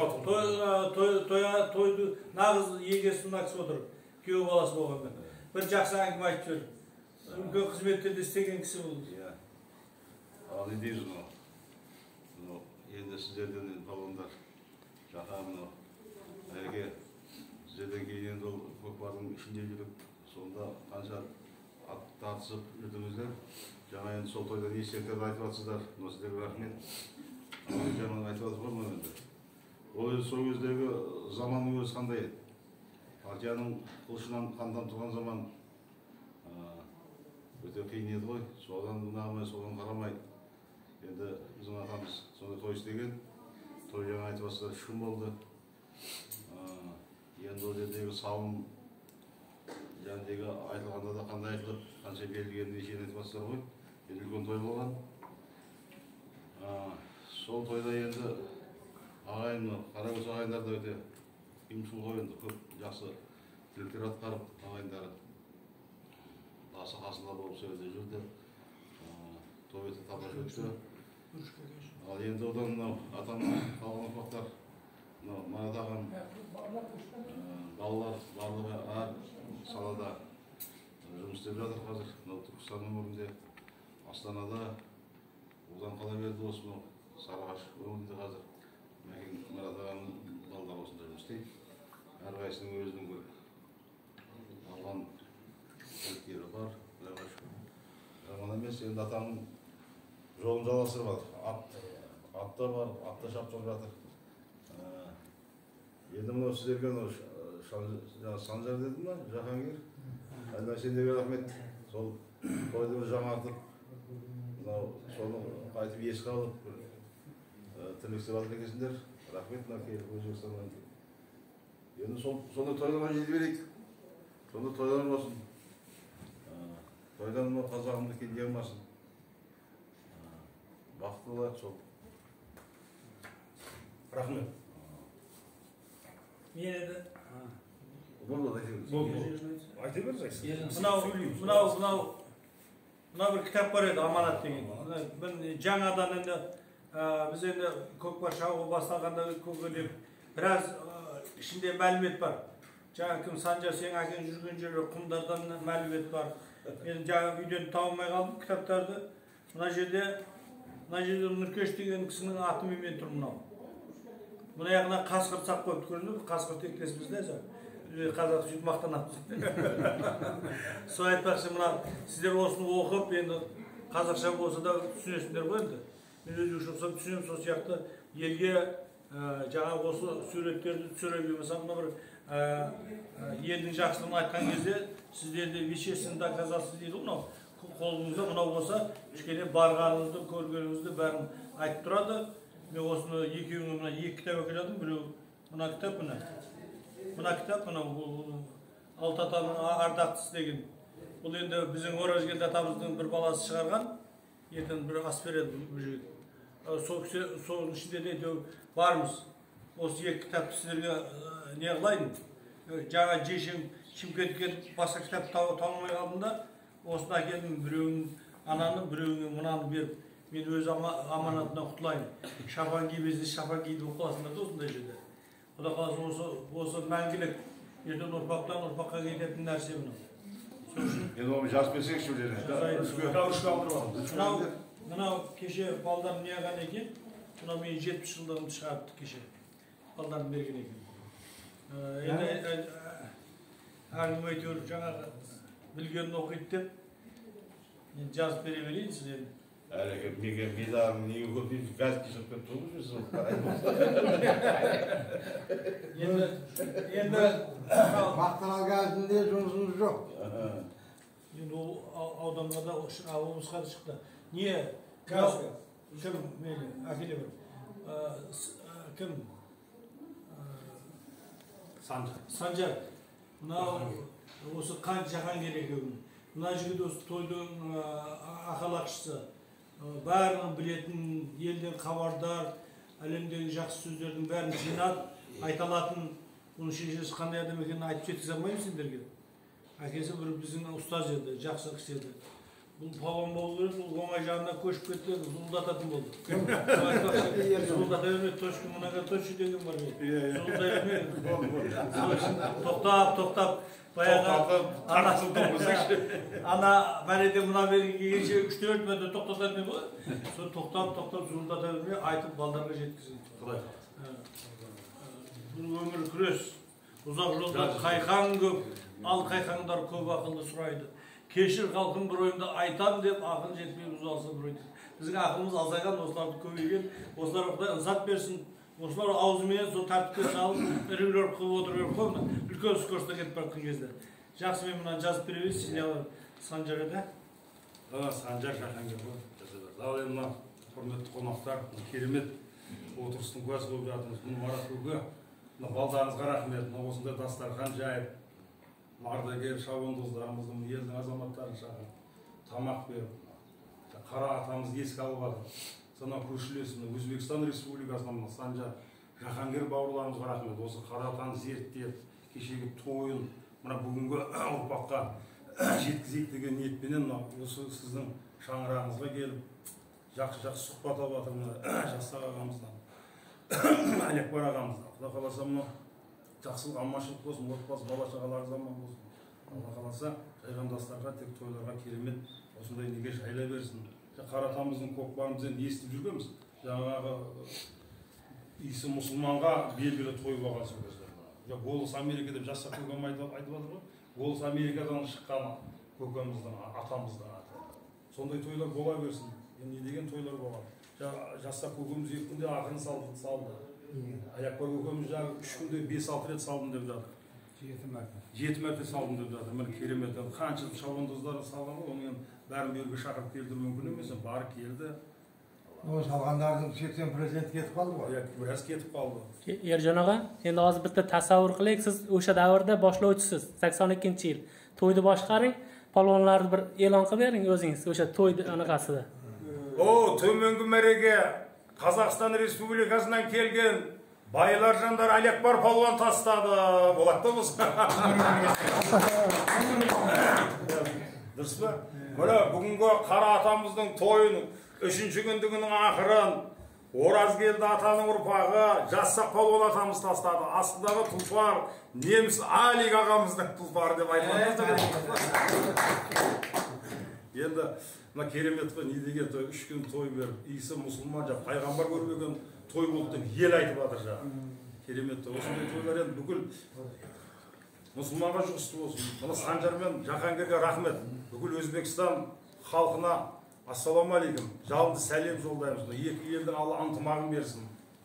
Тойды нағыз егесін нақсы отыр. Күйеу баласы болғанмен. Бір жақсы әңгіме айтып жүр. Үлкен қызметтерді істеген кісі болды. Ал не дейміз мынау. Енді сіздерден балондар жақа мынау. Әреке, сіздерден кейін енді ол көкпардың ішінде жүріп, сонда қанша ат тартысып жүрдіңіздер. Жаңа енді сол тойда не істерді айтып жатсыздар. Сіздерге рахмет. Жаңа айтып жатыр ғой енді. Ол сол кездегі заманның өзі қандай еді? Партияның қылышынан қандан тұрған заман өте қиын еді ғой. Содан ұнамай, содан қарамай. Енді біздің атамыз сондай той істеген. Той жаңа айтып жатсыздар, үш күн болды. Енді ол жердегі сауын жәндегі айтылғанда да қандай айтылып, қанша берілгенін ешен айтып жатсыздар ғой. Енді үлкен той болған. Сол тойда енді ағайын, қарагөз ағайындар да өте қимшыл ғой енді, көп жақсы тілектер атқарып, ағайындары басы қасында болып сөйледі жүрді. Той өте тамаша өтті. Ал енді одан мынау атамның қалған ұрпақтар, мынау Марат ағам, балалар барлығы әр салада жұмыс істеп жатыр қазір. Мынау Түркістан өңірінде, Астанада, одан қала берді осы мынау Сарыағаш өңірінде қазір. Мәкен Марат ағамның балалары осында жұмыс істейді. Әрқайсының өзінің бір алған тілектері бар. Жаман емес, енді атамның жолын жалғастырып жатыр. Ат та бар, ат та шаптырып жатыр. Енді мынау сіздерге Санжар деді ма, Жахангер? Әлі сендерге рахмет. Сол тойды бір жаңартып, соны қайтып еске алып, тілек істеп жатыр екенсіңдер. Рахмет, мына келіп Өзбекстаннан. Енді сондай тойларға жел берейік. Сондай тойлар болсын. Тойдан қазағымды кенде алмасын. Бақытты болайық сол. Рахмет. Мен еді. Болды, айта беріңіз. Мынау, мынау, мынау, мынау бір кітап бар еді, аманат деген. Мен жаңадан енді, біз енді көкпар шауға бастағанда көкелеп, біраз ішінде мәлімет бар. Жаңа кім Санжар сен әкең жүрген жері құмдардан мәлімет бар. Мен жаңа үйден тауылмай қалдым кітаптарды. Мына жерде, мына жерде Нұркеш деген кісінің атымен мен тұр мынау. Мына яғына қасқыр сақ қойып көрінді, қасқыр тектес бізде зар. Қазақ сөйтіп мақтанамыз. Сол айтпақшы, мына сіздер осыны оқып, енді қазақша болса да түсінесіңдер ғой енді. Мен өзі шықсам түсінем, сол сияқты елге жаңа осы суреттерді түсіре білмесем, мына бір елдің жақсылығын айтқан кезде сіздерде вещественно доказательство дейді ғой, қолыңызда мынау болса, кішкене барғаныңызды, көргеніңізді бәрін айтып тұрады. Мен осыны екеуіңе мына екі кітап әкелдім, біреу Mına kitap mına. Mına kitap mına Alты атаның ардақтысы деген. Бұл енді біздің Оразгелді атамыздың бір баласы шығарған. Ертең бір ас береді бұл жігіт. Соның ішінде де бармыз. Осы екі кітапты сіздерге не қылайын? Жаңа жешім Шымкентке басқа кітап танымай қалдым да, осыны әкелдім, біреуін ананы, біреуіне мынаны беріп, мен өз аманатына құтылайын. Шапан кибезде шапан киді оқыласында да осындай жерде. Ода қаласы осы мәңгілік, ертең ұрпақтан ұрпаққа кететін нәрсе бұны. Енді оны жас берсек шөлдері. Мынау кеше балдар не аған екен, мынау мен жетпіс жылдығымды шығарыпты кеше. Балдарын берген екен. Енді әңгіме әйтеуір жаңағы білгенін оқиды деп, мен жазып бере берейін сіздерін. Әрекет, меге медалың неге көп дейді, газ кешіп көп тұрып жүрсің. Енді Мақтарал газінде жұмысымыз жоқ. Енді ол ауданға да облысқа да шықты. Не? Кім? Мейлі, әкеле бір. Кім? Санжар. Санжар. Мынау осы қан жақан керек екен. Мына жігіт осы тойдың ақалақшысы. Бәрінің білетін, елден хабардар, әлемдегі жақсы сөздердің бәрін жинап, айталатын, оның шешесі қандай адам екенін айтып жеткізе алмаймын сендерге. Әкесі бір біздің ұстаз еді, жақсы кісі еді. Бұл палуан болу керек, бұл оңай жағына көшіп кетті, зуылдататын болды. Зуылдата бермеді, точка мұнаға точка деген бар еді. Зуылдай бермеді. Тоқтап, тоқтап, баяғы ана бәреде мұна берген келгенше үш төрт метр тоқтататын еді. Сол тоқтап, тоқтап, зуылдата бермей, айтып балдарға жеткізген. Бұл өмір күрес. Ұзақ жолда қайқан көп, ал қайқаңдар көп ақылды сұрайды. Кешір халқым бір ойымды айтам деп ақыл жетпей ұзалса бір ойды. Біздің ақылымыз азайған, осыларды көбейген, осылар Құдай ынсат берсін. Осылар аузымен сол тәртіпке салып, ірілер қылып отырып қоймын. Үлкен скоростан кетіп баратын кезде. Жақсы, мен мұнан жазып бере берейін, сен алар Санжар еді? Санжар Жахангер ғой. Ал енді мына құрметті қонақтар, керемет отырыстың куәсі болып жатырмыз. Мұны Марат көке, мына балдарыңызға рахмет. Мына осындай дастархан жайып, ардагер шабандоздарымыздың елдің азаматтарын шақырып тамақ беріп, қара атамызды еске алып жатыр. Сана көршілесін Өзбекстан Республикасынан Санжар Жахангер бауырларымызға рахмет. Осы қара атаны зерттеп, кешегі тойын мына бүгінгі ұрпаққа жеткізейік деген ниетпенен осы сіздің шаңырағыңызға келіп жақсы-жақсы сұхбат алып жатыр мына жастар ағамыздан, Әлекбар ағамыздан. Құда қаласа мына жақсылық, аманшылық болсын, отбасы, бала-шағаларыңыз аман болсын. Алла қаласа, жайғандастарға, тек тойларға керемет осындай неге жайла берсін. Қаратамыздың көкбарымыздан естіп жүргенбіз. Жаңағы Иса мұсылманға белгілі той болған сөздер. Голос Америка деп жаса көкем айтып жатыр ғой. Голос Америкадан шыққан көкеміздің, атамыздың аты. Сондай тойлар бола берсін. Не деген тойлар болған. Жаса көкеміз екі күнде ақырын салды. Аяқбар көкеміз жағы үш күнде бес алты рет салдым деп жатыр. Жеті мәрте. Жеті мәрте салдым деп жатыр. Міне керемет. Қанша шабандоздар салған ғой, оның бәрін беруге шақырып келтіру мүмкін емес. Бар келді. О, салғандардың сексен проценті кетіп қалды ғой. Біраз кетіп қалды. Erjon ağa, endi hozir bitta tasavvur qilaylik, siz o'sha davrda boshlovchisiz, sakson ikkinchi yil. To'yni boshqaring, polvonlarni bir e'lon qilib bering o'zingiz o'sha to'y anaqasida. O, төменгі мәреге Қазақстан Республикасынан келген байлар жандар Әлекбар палуан тастады. Болады да болса. Дұрыс па? Мына бүгінгі қара атамыздың тойын үшінші күндігінің ақырын Оразгелді атаның ұрпағы Жассақ палуан атамыз тастады. Астындағы тұлпар неміс Алик ағамыздың тұлпары деп айтылады. Енді мына керемет қой, не деген той, үш күн той беріп, Иса мұсылман жақ, пайғамбар көрмеген той болды деп ел айтып жатыр жағы. Керемет той. Осындай тойлар енді бүкіл мұсылманға жұғысты болсын. Мына Санжар мен Жахангерге рахмет. Бүкіл Өзбекстан халқына ассаламу алейкум, жалынды сәлем жолдаймыз. Екі елдің Алла ынтымағын берсін.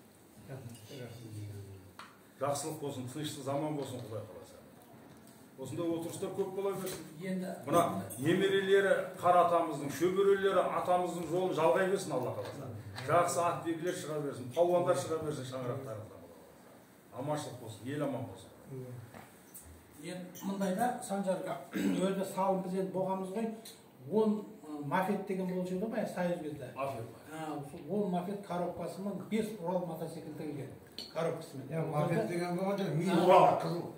Жақсылық болсын, тыныштық заман болсын, Құдай қаласа. Осындай отырыстар көп бола берсін. Мына немерелері қара атамыздың, шөберелері атамыздың жолын жалғай берсін, Алла қаласа. Жақсы ат бегілер шыға берсін, палуандар шыға берсін шаңырақтарында. аманшылық болсын, ел аман болсын. Енді мындайда Санжарға өзі салым біз енді болғанбыз ғой, он мафет деген болушы еді ғой, Союз кезде. он мафет коробкасымен бес Урал мотоцикл тігілген. Коробкасымен. Мафет деген болғанда мин Урал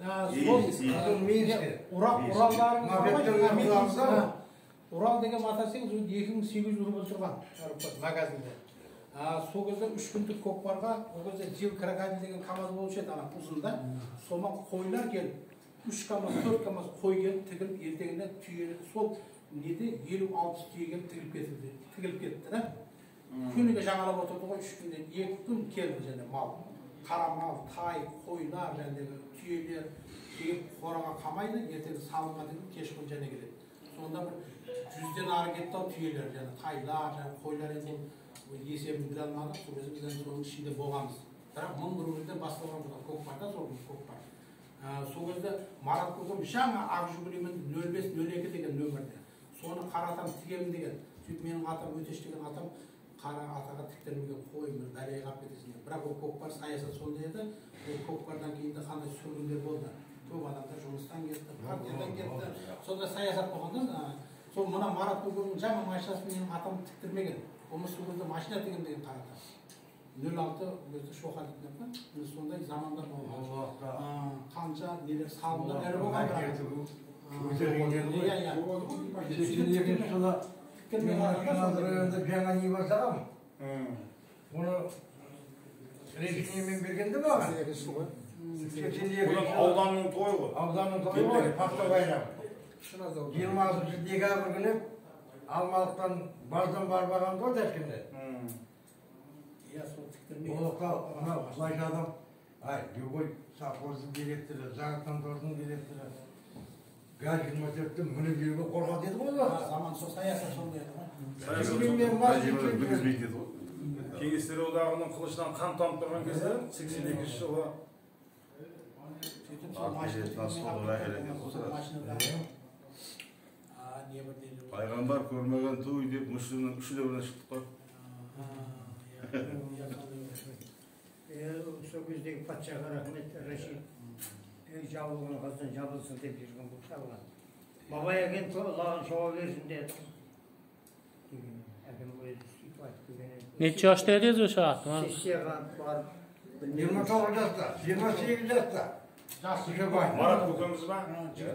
қызыл. Урал деген мотоцикл екі мың сегіз жүз рубль тұрған магазинде. Сол кезде үш күндік көкпарға, ол кезде жел крокодил деген камаз болушы еді, ана ұзында. Соған қойлар келіп, үш камаз, төрт камаз қой келіп, тігіліп, ертеңіне түйе, сол неде елу алпыс түйе келіп тігіліп кетті, тігіліп кетті, да? Күніге жаңалап отырды ғой, үш күнден екі күн келді және мал. Қара мал, тай, қойлар, және түйелер келіп қораға қамайды, ертең салынға деген кеш күн және келеді. Сонда бір жүзден ары кетті ау түйелер, және тайлар, және қойлар енді есебін біле алмадық, сол кезде біз соның ішінде болғанбыз. Бірақ мың бір жүзден басталған бұдан көкпарда, сол көкпар. Сол кезде Марат көкем жаңа ақ жүгілімен нөл бес нөл екі деген нөмірде. Соны қара атам тігемін деген. Сөйтіп менің атам Өтеш деген атам қара атаға тіктірмеген қой бір бәлеге алып кетесің. Бірақ ол көкпар саясат сондай еді. Ол көкпардан кейін де қандай сүргіндер болды. Көп адамдар жұмыстан кетті, партиядан кетті. Сонда саясат болғанда, сол мына Марат көкемнің жаңа машинасын менің атам тіктірмеген. Оны сол кезде машина тігемін деген қара атам. нөл алты өзі шоқа дейтін еді. Мен сондай замандар болған. Қанша нелер салымдар әрі болған бірақ. Иә, иә. сексен екінші жылы районында жаңа не бастағам. Оны рекетінемен бергенде маған. сексен екінші ауданның тойы ғой. Ауданның тойы ғой, Пақта байрамы. жиырмасыншы декабрь күні Алмалықтан баздан барбаған ғой тәшкенде. Олыққа құлайша адам, ай, Любой совхоздың директоры, Жаңатан тордың директоры, газ жиырма төрттің мініп жүруге қорқады еді ғой. Заман сол саясат сондай еді ғой. Кеңестер одағының қылышынан қан тамып тұрған кезде сексен екінші жылы Пайғамбар көрмеген той деп мүслімнің үші де біріне шықтық қой. Сол кездегі патшаға рахмет, Рашид жабылған қаздан жабылсын деп жүрген бұл шағылған. Бабай әген лағын шоға берсін деді. Neçe yaştaydınız o saat? Sessiyaға барып. жиырма тоғыз жаста, жиырма сегіз жаста. Жасы бай. Марат көкеміз ба?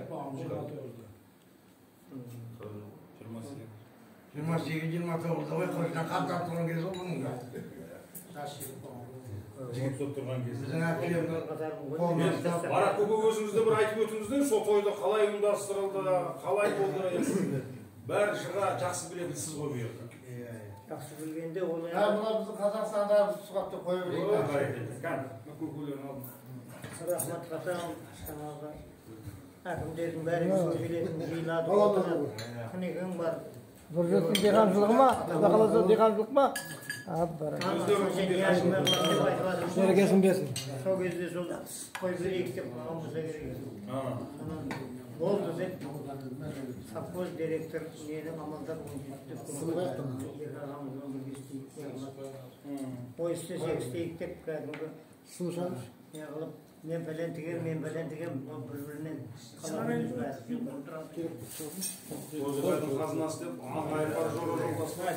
жиырма сегіз жиырма тоғызда ғой қойшынан қаптап тұрған кез ол бұның да. Жігіт тұрған кезде. Біздің әкелердің Марат көке өзіңізді бір айтып өтіңіздер, сол тойды қалай ұйымдастырылды, қалай болды, бәрі шыға жақсы білетінсіз ғой бұл жерде. Жақсы білгенде ол мына біздің Қазақстанда сұхбатты қойып берейік. Көкелерін алдым. Рахмат қатам, жаңағы әкімдердің бәрі білетін жиналып отырған қынекең бар. Бір жөттің диқаншылығы ма? Құда қаласа диқаншылық ма? Берекесін берсін. Сол кезде сол қой берейік деп қалған болса керек. Болды деп совхоз директор мені мамандап екі ағамызбен бірге істейік. Ой істесек істейік деп кәдімгі неғылып мен пәлен тігем, мен пәлен тігем, бір-бірінен қаламыз бәрі. Өзілердің қазынасы деп, аңғайып бар жора жолдасына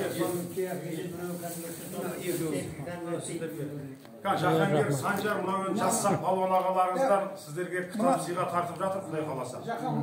Жахангер, Санжар, мынау жассақ палуан ағаларыңыздар сіздерге кітап сыйға тартып жатыр, Құдай қаласа.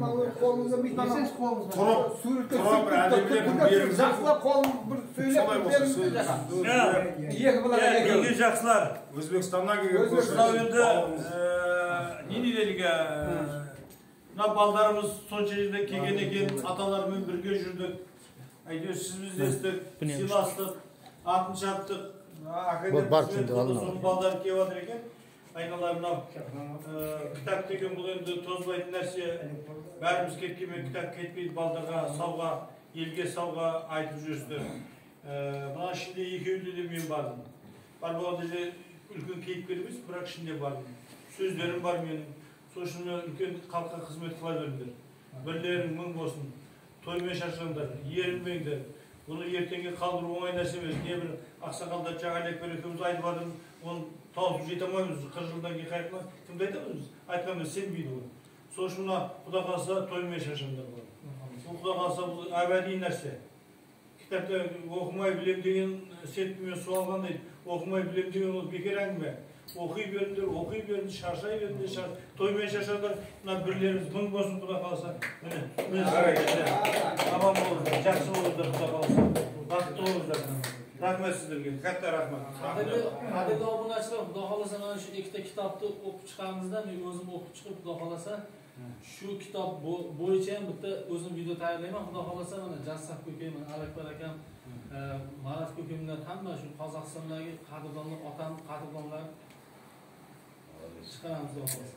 Тұрып, тұрып бір әдемілердің беріңіз. Жақсылап қолым бір сөйлеп беріңіз. Еге жақсылар. Өзбекстаннан келген көрші. Не дейдерге, мына балдарымыз сонша жерде келген екен, аталарымен бірге жүрдік. Әйтеуір сіз біздестік, сыйластық, атын шаптық. Академиясымен балдар келіп жатыр екен. Айналарынан кітап деген бұл енді тозбайтын нәрсе. Бәріміз кеткенмен кітап кетпейді, балдарға сауға, елге сауға айтып жүрсіздер. Бұның ішінде екеуінде де мен бардым. Бар болғанда үлкен кейіпкер емес, бірақ ішінде бардым. Сөздерім бар менің. Сол үшін үлкен халыққа қызмет қыла беріңдер. Бірлерің мың болсын. Тоймен шаршаңдар, ерінбеңдер. Bunu ertenge kaldırу оңай нәрсе емес. Небір ақсақалдар жаңа лекпер екеуміз айтып жатырмыз, оны тауысып жете алмаймыз, қырық жылдан кейін қайтып кімді айтамыз біз? Айтқанмен сенбейді ғой. Сол үшін мына Құда қаласа тоймай шашамдар бар. Бұл Құда қаласа бұл әбәди нәрсе. Кітапта оқымай білем деген сертімен суалған дейді. Оқымай білем деген ол бекер әңгіме. Оқи беріңдер, оқи беріңдер, шаршай беріңдер, тоймай шашардар. Мына бірлеріміз мың болсын Құда қаласа. Міне, аман болыңыздар, жақсы болыңыздар Құда қаласа. Бақытты болыңыздар. Рахмет сіздерге, қатты рахмет. Қадірлі обынашылар, Құда қаласа mana shu ikkita kitobni o'qib chiqamizda, men o'zim o'qib chiqib Xudo xolasa shu kitob bo'yicha ham bitta o'zim video tayyorlayman. Xudo xolasa mana Jassax ko'kam, Alakbar akam, Marat ko'kamlar hamma shu Qozog'istondagi qadrdonlar, otam qadrdonlar chiqaramiz Xudo xolasa.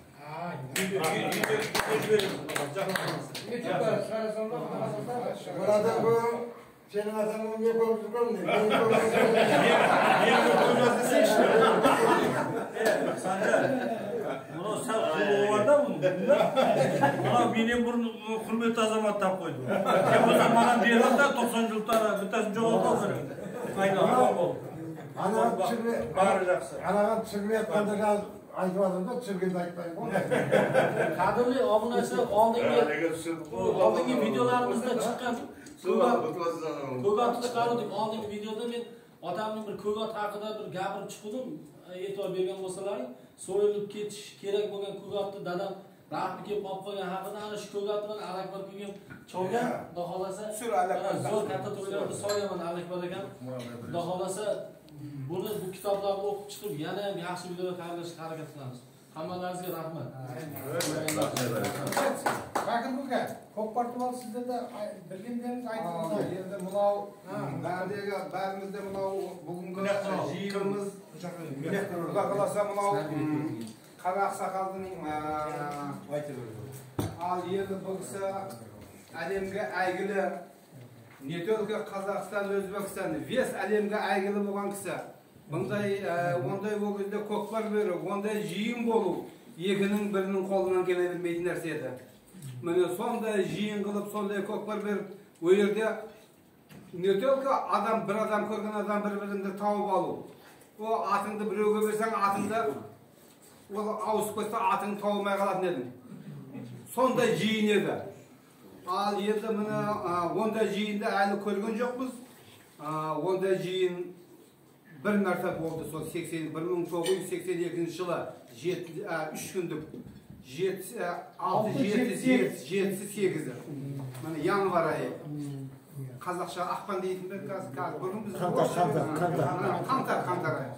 Burada bu senin adamın ne konuşuyor mu? Sancar, bunu sen kulu var da bunu. Bana benim burnu hürmetli azamat tap koydu. Hem o zaman bir yılda doksan yılda bir tane çoğaldı o zaman. Aynen ama bu. Ana çıkmıyor. Ana çıkmıyor. Ben de gaz aytmadım da çıkındı aytmayın. Qadrli obunachilar, oldingi oldingi videolarimizda chiqqan ko'got chiqaruvdik. Oldingi videoda men otamning bir ko'got haqida bir gapirib chiqdim. E'tibor bergan bo'lsalaring, so'yilib ketish kerak bo'lgan ko'gotni dadam rahmi kelib olib qo'ygan haqida ana shu ko'got bilan Alakbar ko'kam cholgan. Xudo xolasa zo'r katta to'ylarda soyaman Alakbar akam. Xudo xolasa buni bu kitoblarni o'qib chiqib yana ham yaxshi videolar tayyorlashga harakat qilamiz. Hammalaringizga rahmat. Bakın bu gel. Kopartmalı sizde de bilgileriniz aydınlıklar. Endi mınau bardagi barimizda mınau bugungi jiyinimiz Xudo kalasa mınau Qara Aqsoqolning al yerda bu kisi alemga aygili ne только Qozog'iston, O'zbekiston, ves alemga aygili bo'lgan kisi. Bunday onday bu bizde ko'kbar berib, onday jiyin bo'lu ekining birining qo'lidan kela bermaydi narsa edi. Mana sonday jiyin qilib, sonday ko'kbar berib, u yerda ne только adam bir adam ko'rgan adam bir-birini tavib olib. O atыңды birovga bersang, atыңda o avusib ketsa, atың tavmay qoladi dedim. Sonday jiyin edi. Al endi mana onday jiyinda hali ko'rgan jo'qmiz. Onday jiyin bir marta bo'ldi sol bir ming to'qqiz yuz sakson ikkinchi yili uch kunlik olti yetti sakkiz mana yanvar oyi Қазақша ақпан дейтін бе қазір бұрын біз қаңтар қаңтар oyi.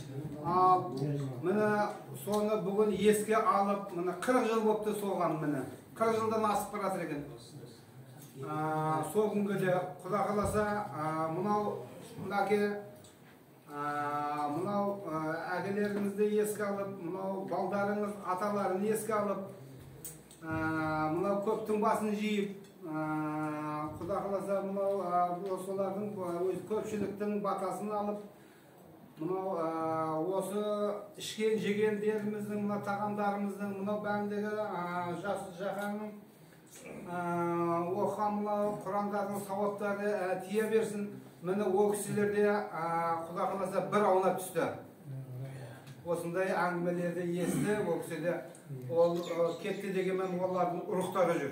Міне соны бүгін еске алып, міне қырық жыл болыпты соған, міне қырық жылдан асып бара жатыр екен. Сол күнге де Құда қаласа мынау мынаке мынау әкелеріңізді еске алып, мынау балдарыңыз, аталарын еске алып, мынау көптің басын жиып, Құда қаласа мынау солардың көпшіліктің батасын алып, мынау осы ішкен жегендеріміздің, мынау тағамдарымыздың, мынау бәріндегі жасы жаһанның оқыған мынау Құрандардың сауаптары тие берсін. Міне ол кісілерде Құда қаласа бір аунап түсті. Осындай әңгімелерді есті, ол кісіде ол кетті дегенмен олардың ұрықтары жүр.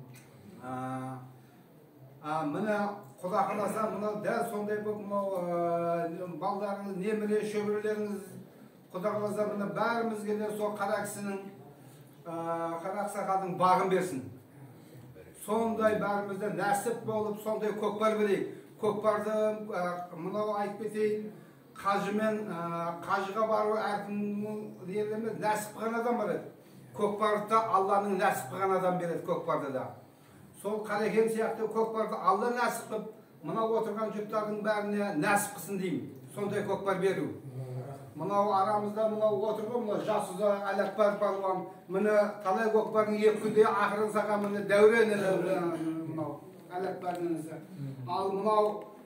Міне Құда қаласа мынау дәл сондай болып мынау балдарыңыз, немере, шөберелеріңіз Құда қаласа міне бәрімізге де сол қара кісінің Қара Ақсақалдың бағын берсін. Сондай бәрімізде нәсіп болып, сондай көкпар берейік. Көкпарды мынау айтып кетейін, қажымен қажыға бару әркімнің ерлемес, нәсіп қылған адам бар еді. Көкпарды Алланың нәсіп қылған адам береді көкпарды да. Сол Қарекем сияқты көкпарды Алла нәсіп қылып, мынау отырған жұрттардың бәріне нәсіп қылсын деймін. Сондай көкпар беру. Мынау арамызда мынау отырған, мынау жасыза Алакбар палуан, міне талай көкпардың екі күнде ақырын саған міне дәурен мынау Алакбардың ісі. Ал мынау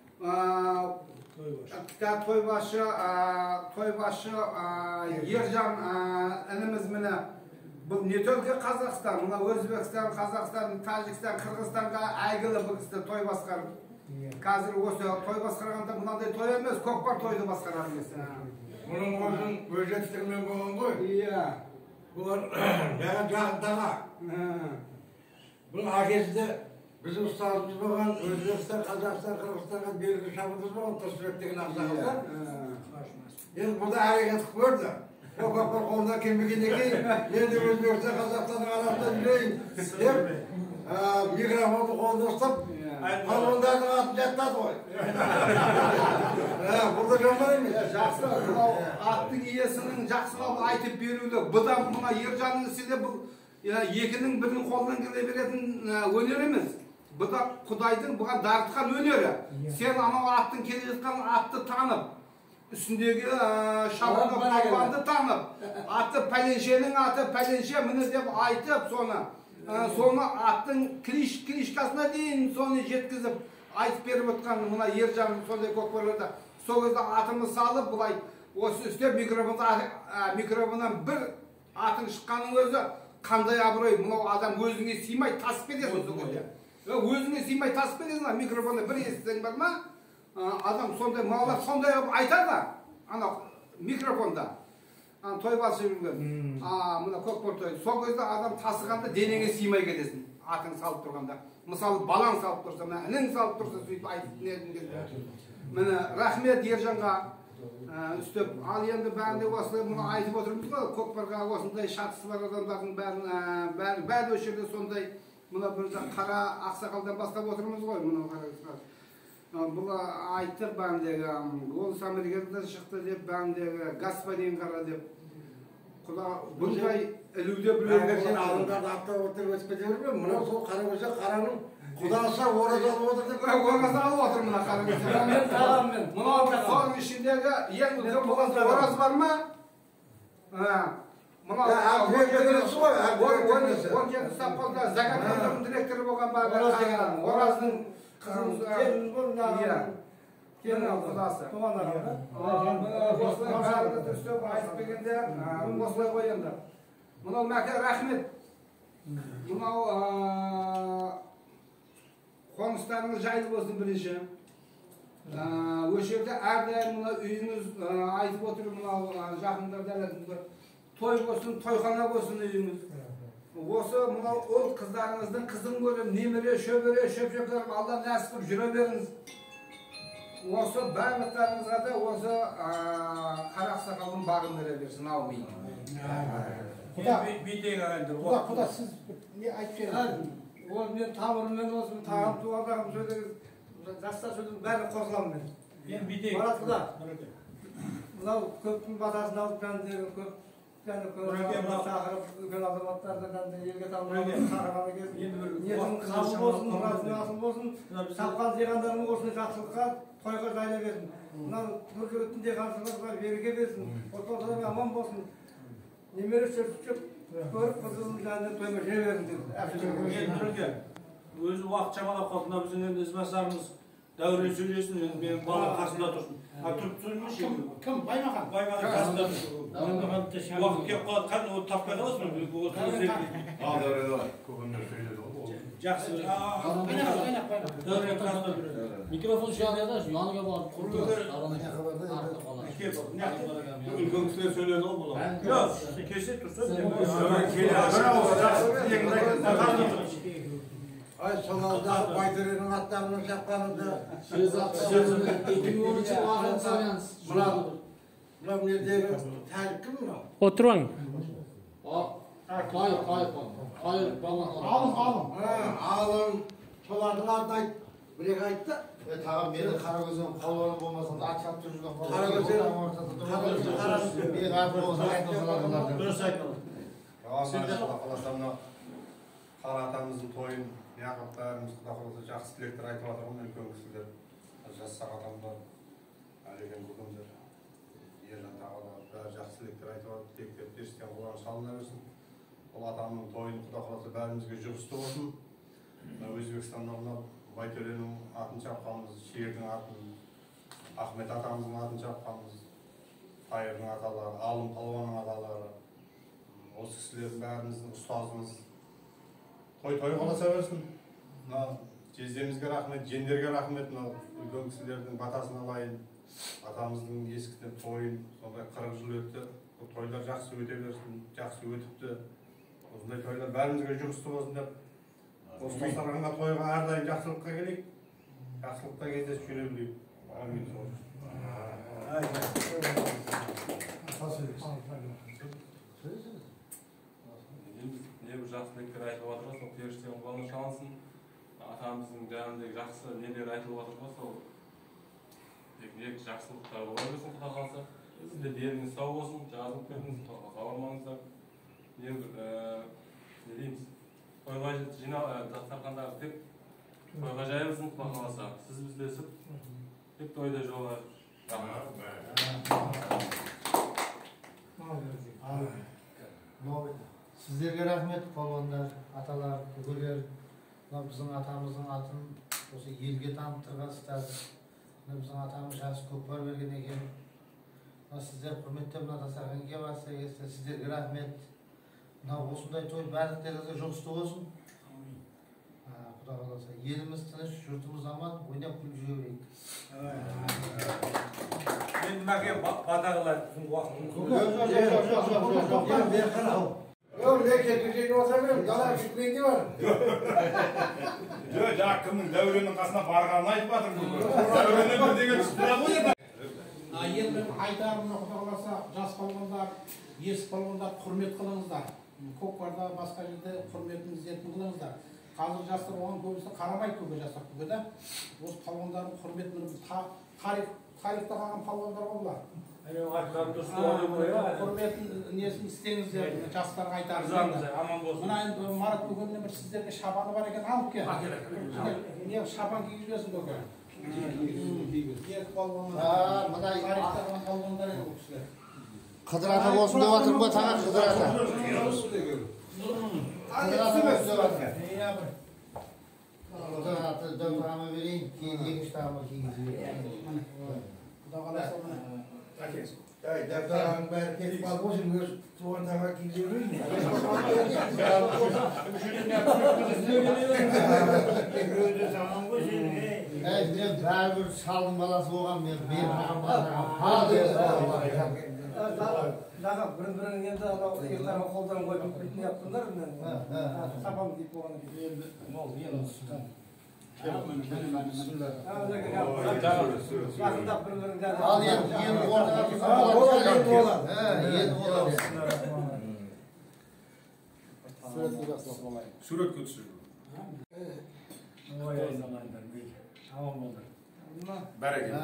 тойбашы тойбашы Ержан ініміз міне бұл не только Қазақстан, мына Өзбекстан, Қазақстан, Тәжікстан, Қырғызстанға әйгілі бұл кісі той басқарып. Қазір осы той басқарғанда мынандай той емес, көкпар тойды басқарар емес. Мұның өзінің өжеттігімен болған ғой. Иә. Бұлар бәрі жақындаға. Бұл әкесі біз ұстазымыз болған, Өзбекстан, Қазақстан, Қырғызстанға белгі шабымыз болған, Тұрсынбек деген ақсақалдар. Енді бұда әрекет қылып көрді. Көкпар қолына келмегеннен кейін, енді Өзбекстан, Қазақстанның арасында жүрейін деп, микрофонды қолына ұстап, палуандардың атын жаттады ғой. Burada жаман емес. Жақсы, мынау аттың иесінің жақсылап айтып беруді, бұдан мына Ержанның ісі де бұл екінің бірінің қолынан келе беретін өнер емес. Бұда Құдайдың бұған дарытқан өнері. Сен анау аттың келе жатқан атты танып, үстіндегі шабынды палуанды танып, аты пәленшенің аты пәленше міне деп айтып, соны соны аттың клишкасына дейін соны жеткізіп айтып беріп отқан мына Ержан сондай көкпарларда. Сол кезде атымыз салып, бұлай осы үстеп микрофоннан бір атың шыққаның өзі қандай абырой, мынау адам өзіңе сыймай тасып кетесің сол кезде. Өзіңе сыймай тасып кетесің, микрофонда бір естісең бар ма? Адам сондай, мыналар сондай айтады, анау микрофонда. Той басып жүрген, мына көкпар той. Сол кезде адам тасығанда денеңе сыймай кетесің, атың салып тұрғанда. Мысалы, балаң салып тұрса, інің салып тұрса, сөйтіп айтып нетін кезде. Міне, рахмет Ержанға үстеп. Ал енді бәрінде осылай мұны айтып отырмыз ғой, көкпарға осындай шатысы бар адамдардың бәрі осы жерде сондай, мұна бір қара ақсақалдан бастап отырмыз ғой, мұна қара. Бұл айттық бәріндегі, ол Самергерден шықты деп, бәріндегі господин қара деп. Құда бұндай ілуде білуге сен алдыңдағы атта отырып өтіп кете берме, мына сол қара көсе қараның құдасы ораза алып отыр деп. Ораза алып отыр мына қара көсе. Мен тағаммен. Мынау соның ішіндегі ең үлкен болған ораз бар ма? Мынау он жеті совхозда Загат конторының директоры болған бар. Ораздың қызын Келін құдасы. Осылай бәрімді түстеп айтып бергенде, осылай қойында. Мынау мәке рахмет. Мынау қоныстарыңыз жайлы болсын бірінші. Осы жерде әрдайым мына үйіңіз айтып отыр, мынау жақындарда той болсын, тойхана болсын үйіңіз. Осы мынау ол қыздарыңыздың қызын көріп, немере, шөбере, шөп-шөп көріп, Алла нәсіп қылып жүре беріңіз. Осы барлықтарыңызға да осы қара ақсақалдың бағын бере берсін, аумин. Құда, құда, сіз не айтып беріңіз? Ол мен тамырыммен осы тағам туғандағым сөйлеген, жастар сөйлеген бәрі қосыламын мен. Мен битейін. Марат құда, мынау көптің батасын алып жәндегі көп, және көптің шақырып, үлкен азаматтарды елге тамырын қарағаны кезін. Нетің қабыл болсын, мұратың асыл болсын, шапқан зиғандарының осыны жақсылыққа, тойға жайлы берсін. Мынау көркебеттің деқаншыларға береке берсін, отбасыларға аман болсын. Немері сөйтіп көріп қызылын жәнде тойма же берсін деді. Өзі уақытша бала қосында біздің енді ізбасарымыз дәурен сөйлесін, мен бала қасында тұрсын. Тұрып сөйлемеші? Кім? Баймақан? Баймақан қасында тұрсын. Уақыт кеп қалады, қанды ол таппай қаласың? Ал дәурен олай, көбінен сөйледі ол. Жақсы. Дәурен қасында жүреді. Микрофон шағыяда, yanıga barып құрып үлкен кісілер сөйледі ол бұл. Жоқ, кесе тұрсын. Ай, соналдағы Байдөренің аттарының шапқанында мына недегі тәлік кім мынау? Отырың. Қайыр, қайыр, қайыр, алым, алым. Алым, солардың атын айт, бір-ек айтты. Тағам мені қара көзім қалуаны болмасын, атшап жүрген Қара көзім, қара көзім, қара көзім. Мен арқы болсын, айтты салатыларды. Дұрыс айтылды. Қара атамыздың тойын, яқыптарымыз, құда қаласа жақсы тілектер айтып жатыр ғой, үлкен кісілер. Жас сағатамдар, әлеген бүгіндер, Ержан тағалар, бәрі жақсы тілектер айтып жатыр, тілектер періштен құлағын салына берсін. Ол атамның тойын, құда қаласа бәрімізге жұғысты болсын. Өзбекстанда мынау Байтөленің атын шапқанымыз, Шердің атын, Ахмет атамыздың атын шапқанымыз, Тайырдың аталары, Алым Палуанның аталары, осы кісілердің бәріміздің ұстазымыз. Той той қаласа берсін. жездемізге рахмет, жендерге рахмет, мынау үлкен кісілердің батасын алайын. Атамыздың ескіден тойын, сондай қырық жыл өтті. Бұл тойлар жақсы өте берсін, жақсы өтіпті. Осындай тойлар бәрімізге жұғысты болсын деп, осы дастарханға тойға әрдайым жақсылыққа келейік, жақсылықта кездесіп жүре білейік. Амин. Не бір жақсы тілектер айтылып жатыр, сол періштенің қолына шалынсын. Атамыздың жанындағы жақсы нелер айтылып жатыр ғой, сол тек жақсылықтар бола берсін, құда қалса. Сізде деніңіз сау болсын, жазылып кетіңіз, ауырмаңыздар. Не дейміз, тойға жинау, дастархандағы тек тойға жайылсын, құда қалса. Сіз біздесіп, тек тойда жола. Сіздерге рахмет, балуандар, аталар, көкелер. Біздің атамыздың атын осы елге таныстырғансыздар. Біздің атамыз жасы көкпар берген екен. Сіздер құрметтеп мына дастарханға келіпсіздер, сіздерге рахмет. Мынау осындай той барлықтарыңызға жұғысты болсын. Құда қаласа, еліміз тыныш, жұртымыз аман, ойнап күліп жүре берейік. Мен мәке бата қылайын уақытын. Жоқ, жоқ, жоқ, жоқ, жоқ, жоқ, бер қарау. Yok, ne kekireceğini oturamıyorum, dala küçükleğinde var. Yok, Hakkı'nın Devre'nin kasına barğanını aytmadın bu. Devre'nin bir dege üstüne koydu. Енді айтарымны құда қаласа, жас балуандар, ес балуандар құрмет қылыңыздар. Көкпарда басқа жерде құрметіңізді етін қылыңыздар. Қазір жастар оған көбісі қарамайды көбі жастар көбі. Осы балуандардың құрметін тарихта қалған балуандар ғой бұлар. Құрметін несін істеңіздер, жастарға айтарымыз. Мына енді Марат көкемнен бір сіздерге шабаны бар екен, алып кел. Не шабан кигізбесін көке. Екі балуандар, тарихта қалған балуандар еді бұл кісілер. Қыдыр ата болсын деп жатырмын ғой, таға Қыдыр ата. Қыдыр ата болсын деп жатырмын. Қыдыр ата дөп тағамы берейін, кейін екінші тағамы кигізіп берейін. Құда қаласа мына. Daftarın bari kelip al olsun, göz tuğan tağa kiyeceğim. Evet, ben her bir saldım balası olan bir bir rakam var. Daga bir-birine endi ana ertami qo'ldan qo'yib bitni yaptınlar mı? Sabam deyip bo'lgan endi. Mol endi sutan. Al endi endi ortaga tushib bo'ladi. Endi bo'ladi. Ha, endi bo'ladi. Suratga tashlab qo'yay. Suratga tushib. Voy ayzamaylar, bey. Tamam bo'ldi. Baraka.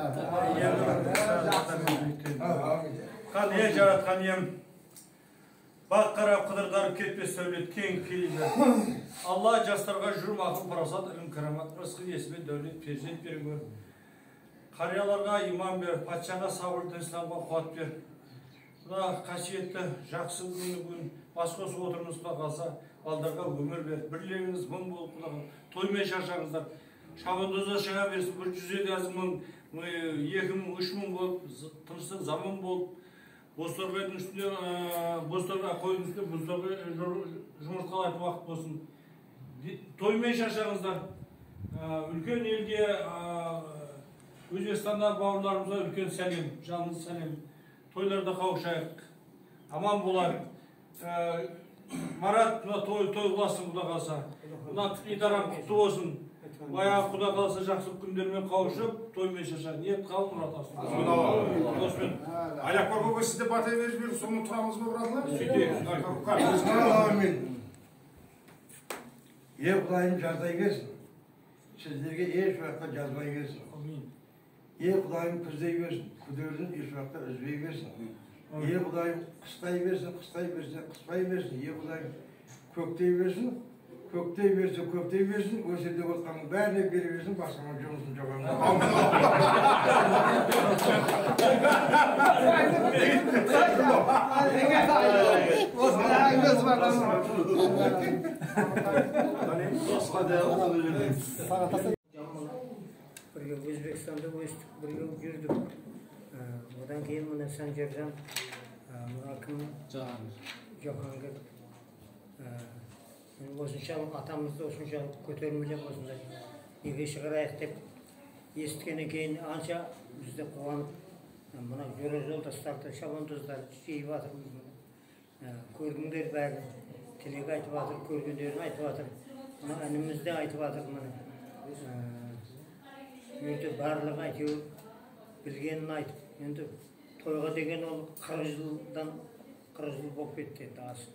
Kan ey jaratkan yem. Bak qarab qıdırdarıp ketmez söylет keng peyli. Allah jastарға жүрім ақыл парасат, ілім карамат, рызқы есімен дәулет перзент беріп көр. Қарияларға иман бер, патшаға сабырды исламға қуат бер. Бұда қасиетті, жақсы күні күн, бас қосып отырмыз құда қалса, балдарға өмір бер. Бірлеріңіз мың болып құда қал, тоймай шаршаңыздар. Шабындызда шыға берсін, бір жүз елу аз мың, екі мың, үш мың болып, тыныштық заман болып, Бостарға үстінде, бостарға қойдың үстінде, бостарға жұмыртқалайтын уақыт болсын. Тоймай шаршаңыздар. Үлкен елге, Өзбекстанда бауырларымызға үлкен сәлем, жалынды сәлем. Тойларда қауышайық. Аман болайық. Марат, той қыласын құда қалса. Бұна идарам құтты болсын. Баяғы құда қалса жақсы күндермен қауышып, тоймай шаша. Ниет қалын Мұрат асын. Аяқпар көке сізде бата беріп беріп, соны тұрамыз ба бұратылар? Сөйтейік. Амин. Ей Құдайым жаздай берсін. Сіздерге еш уақытта жазбай берсін. Ей Құдайым күздей берсін. Күдердің еш уақытта үзбей берсін. Ей Құдайым қыстай берсін, қыстай берсін, қыспай берсін. Ей Құдайым көктей берсін. Көктей берсін, көктей берсін, өсерде отқанның бәріне бере берсін, басқаның жұмысын жоғамын. Бірге Өзбекстанда өстік, бірге жүрдік. Одан кейін мұны Санжаржан, мұна кім? Жохангер. Осыншалық атамызды осыншалық көтермелеп осындай неге шығарайық деп естігеннен кейін анша бізде қуанып мына жора жолдастарды шабандоздарды жиып жатырмыз. Көрдіңдер бәрі, тілек айтып жатыр, көргендерін айтып жатыр, мына ініміз де айтып жатыр. Мына енді барлығы әйтеуір білгенін айтып, енді тойға деген ол қырық жылдан қырық жыл болып кетті енді асып.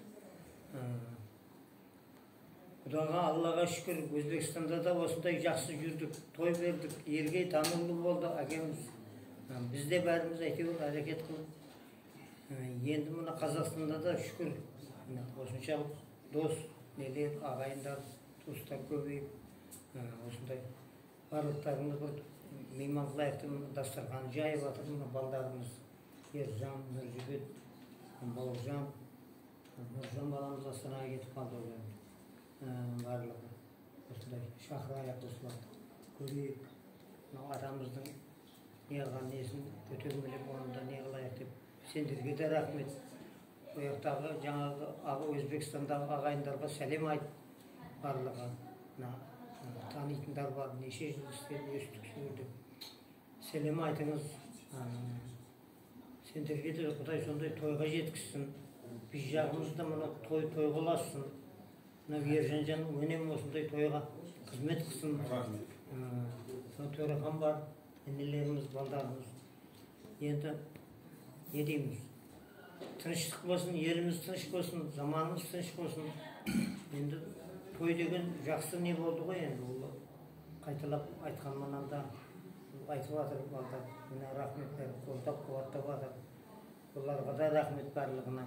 Құдаға, Аллаға шүкір, Өзбекстанда да осындай жақсы жүрдік, той бердік, елге танымды болды әкеміз. Біз де бәріміз әйтеуір әрекет қылып, енді мына Қазақстанда да шүкір, осыншалық дос, нелер, ағайындар, туыстар көбейіп, осындай барлықтарымыз бір мейман қылайықты дастархан жайып жатыр. Мына балдарымыз Ержан, Нұржігіт, Бауыржан, Нұржан баламыз Астанаға кетіп қалды олар. Барлығы осындай шақыра аяқ осыларды көрейік, атамыздың неғылған несін көтермелеп, онында не қылайық деп сендерге де рахмет. Ояқтағы жаңағы Өзбекстандағы ағайындарға сәлем айт. Барлығы танитындар бар, неше жыл істеп өстік сөйлеп сәлем айтыңыз. Сендерге де Құдай сондай тойға жеткізсін. Біз жағымызда мұны той той қыласын. Ержан өнем осындай тойға қызмет қылсын. Төрахан бар, енелеріміз, балдарымыз. Енді не дейміз? Тыныштық болсын, еліміз тыныш болсын, заманымыз тыныш болсын. Енді той деген жақсы не болды ғой енді. Ол қайталап айтқан мананда айтып жатыр балдар. Мына рахметтер, қолдап қуаттап жатыр. Оларға да рахмет барлығына.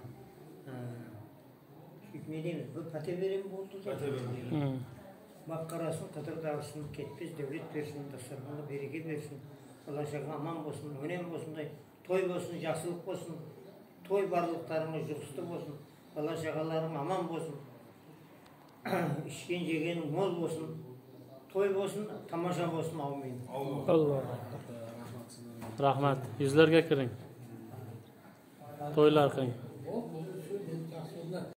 Не дейміз, бір пәте берем болды. Пәте берем. Баққарасын, қыдырдарсын, кетпес, дәулет берсін, дастарханға береке берсін. Алла-шаға аман болсын, өнем болсындай, той болсын, жақсылық болсын, той барлықтарыңыз жұғысты болсын, Алла-шағаларың аман болсын, ішкен жегенің мол болсын, той болсын, тамаша болсын, аумин. Рахмат, yüzlerге кірің, тойлар қың.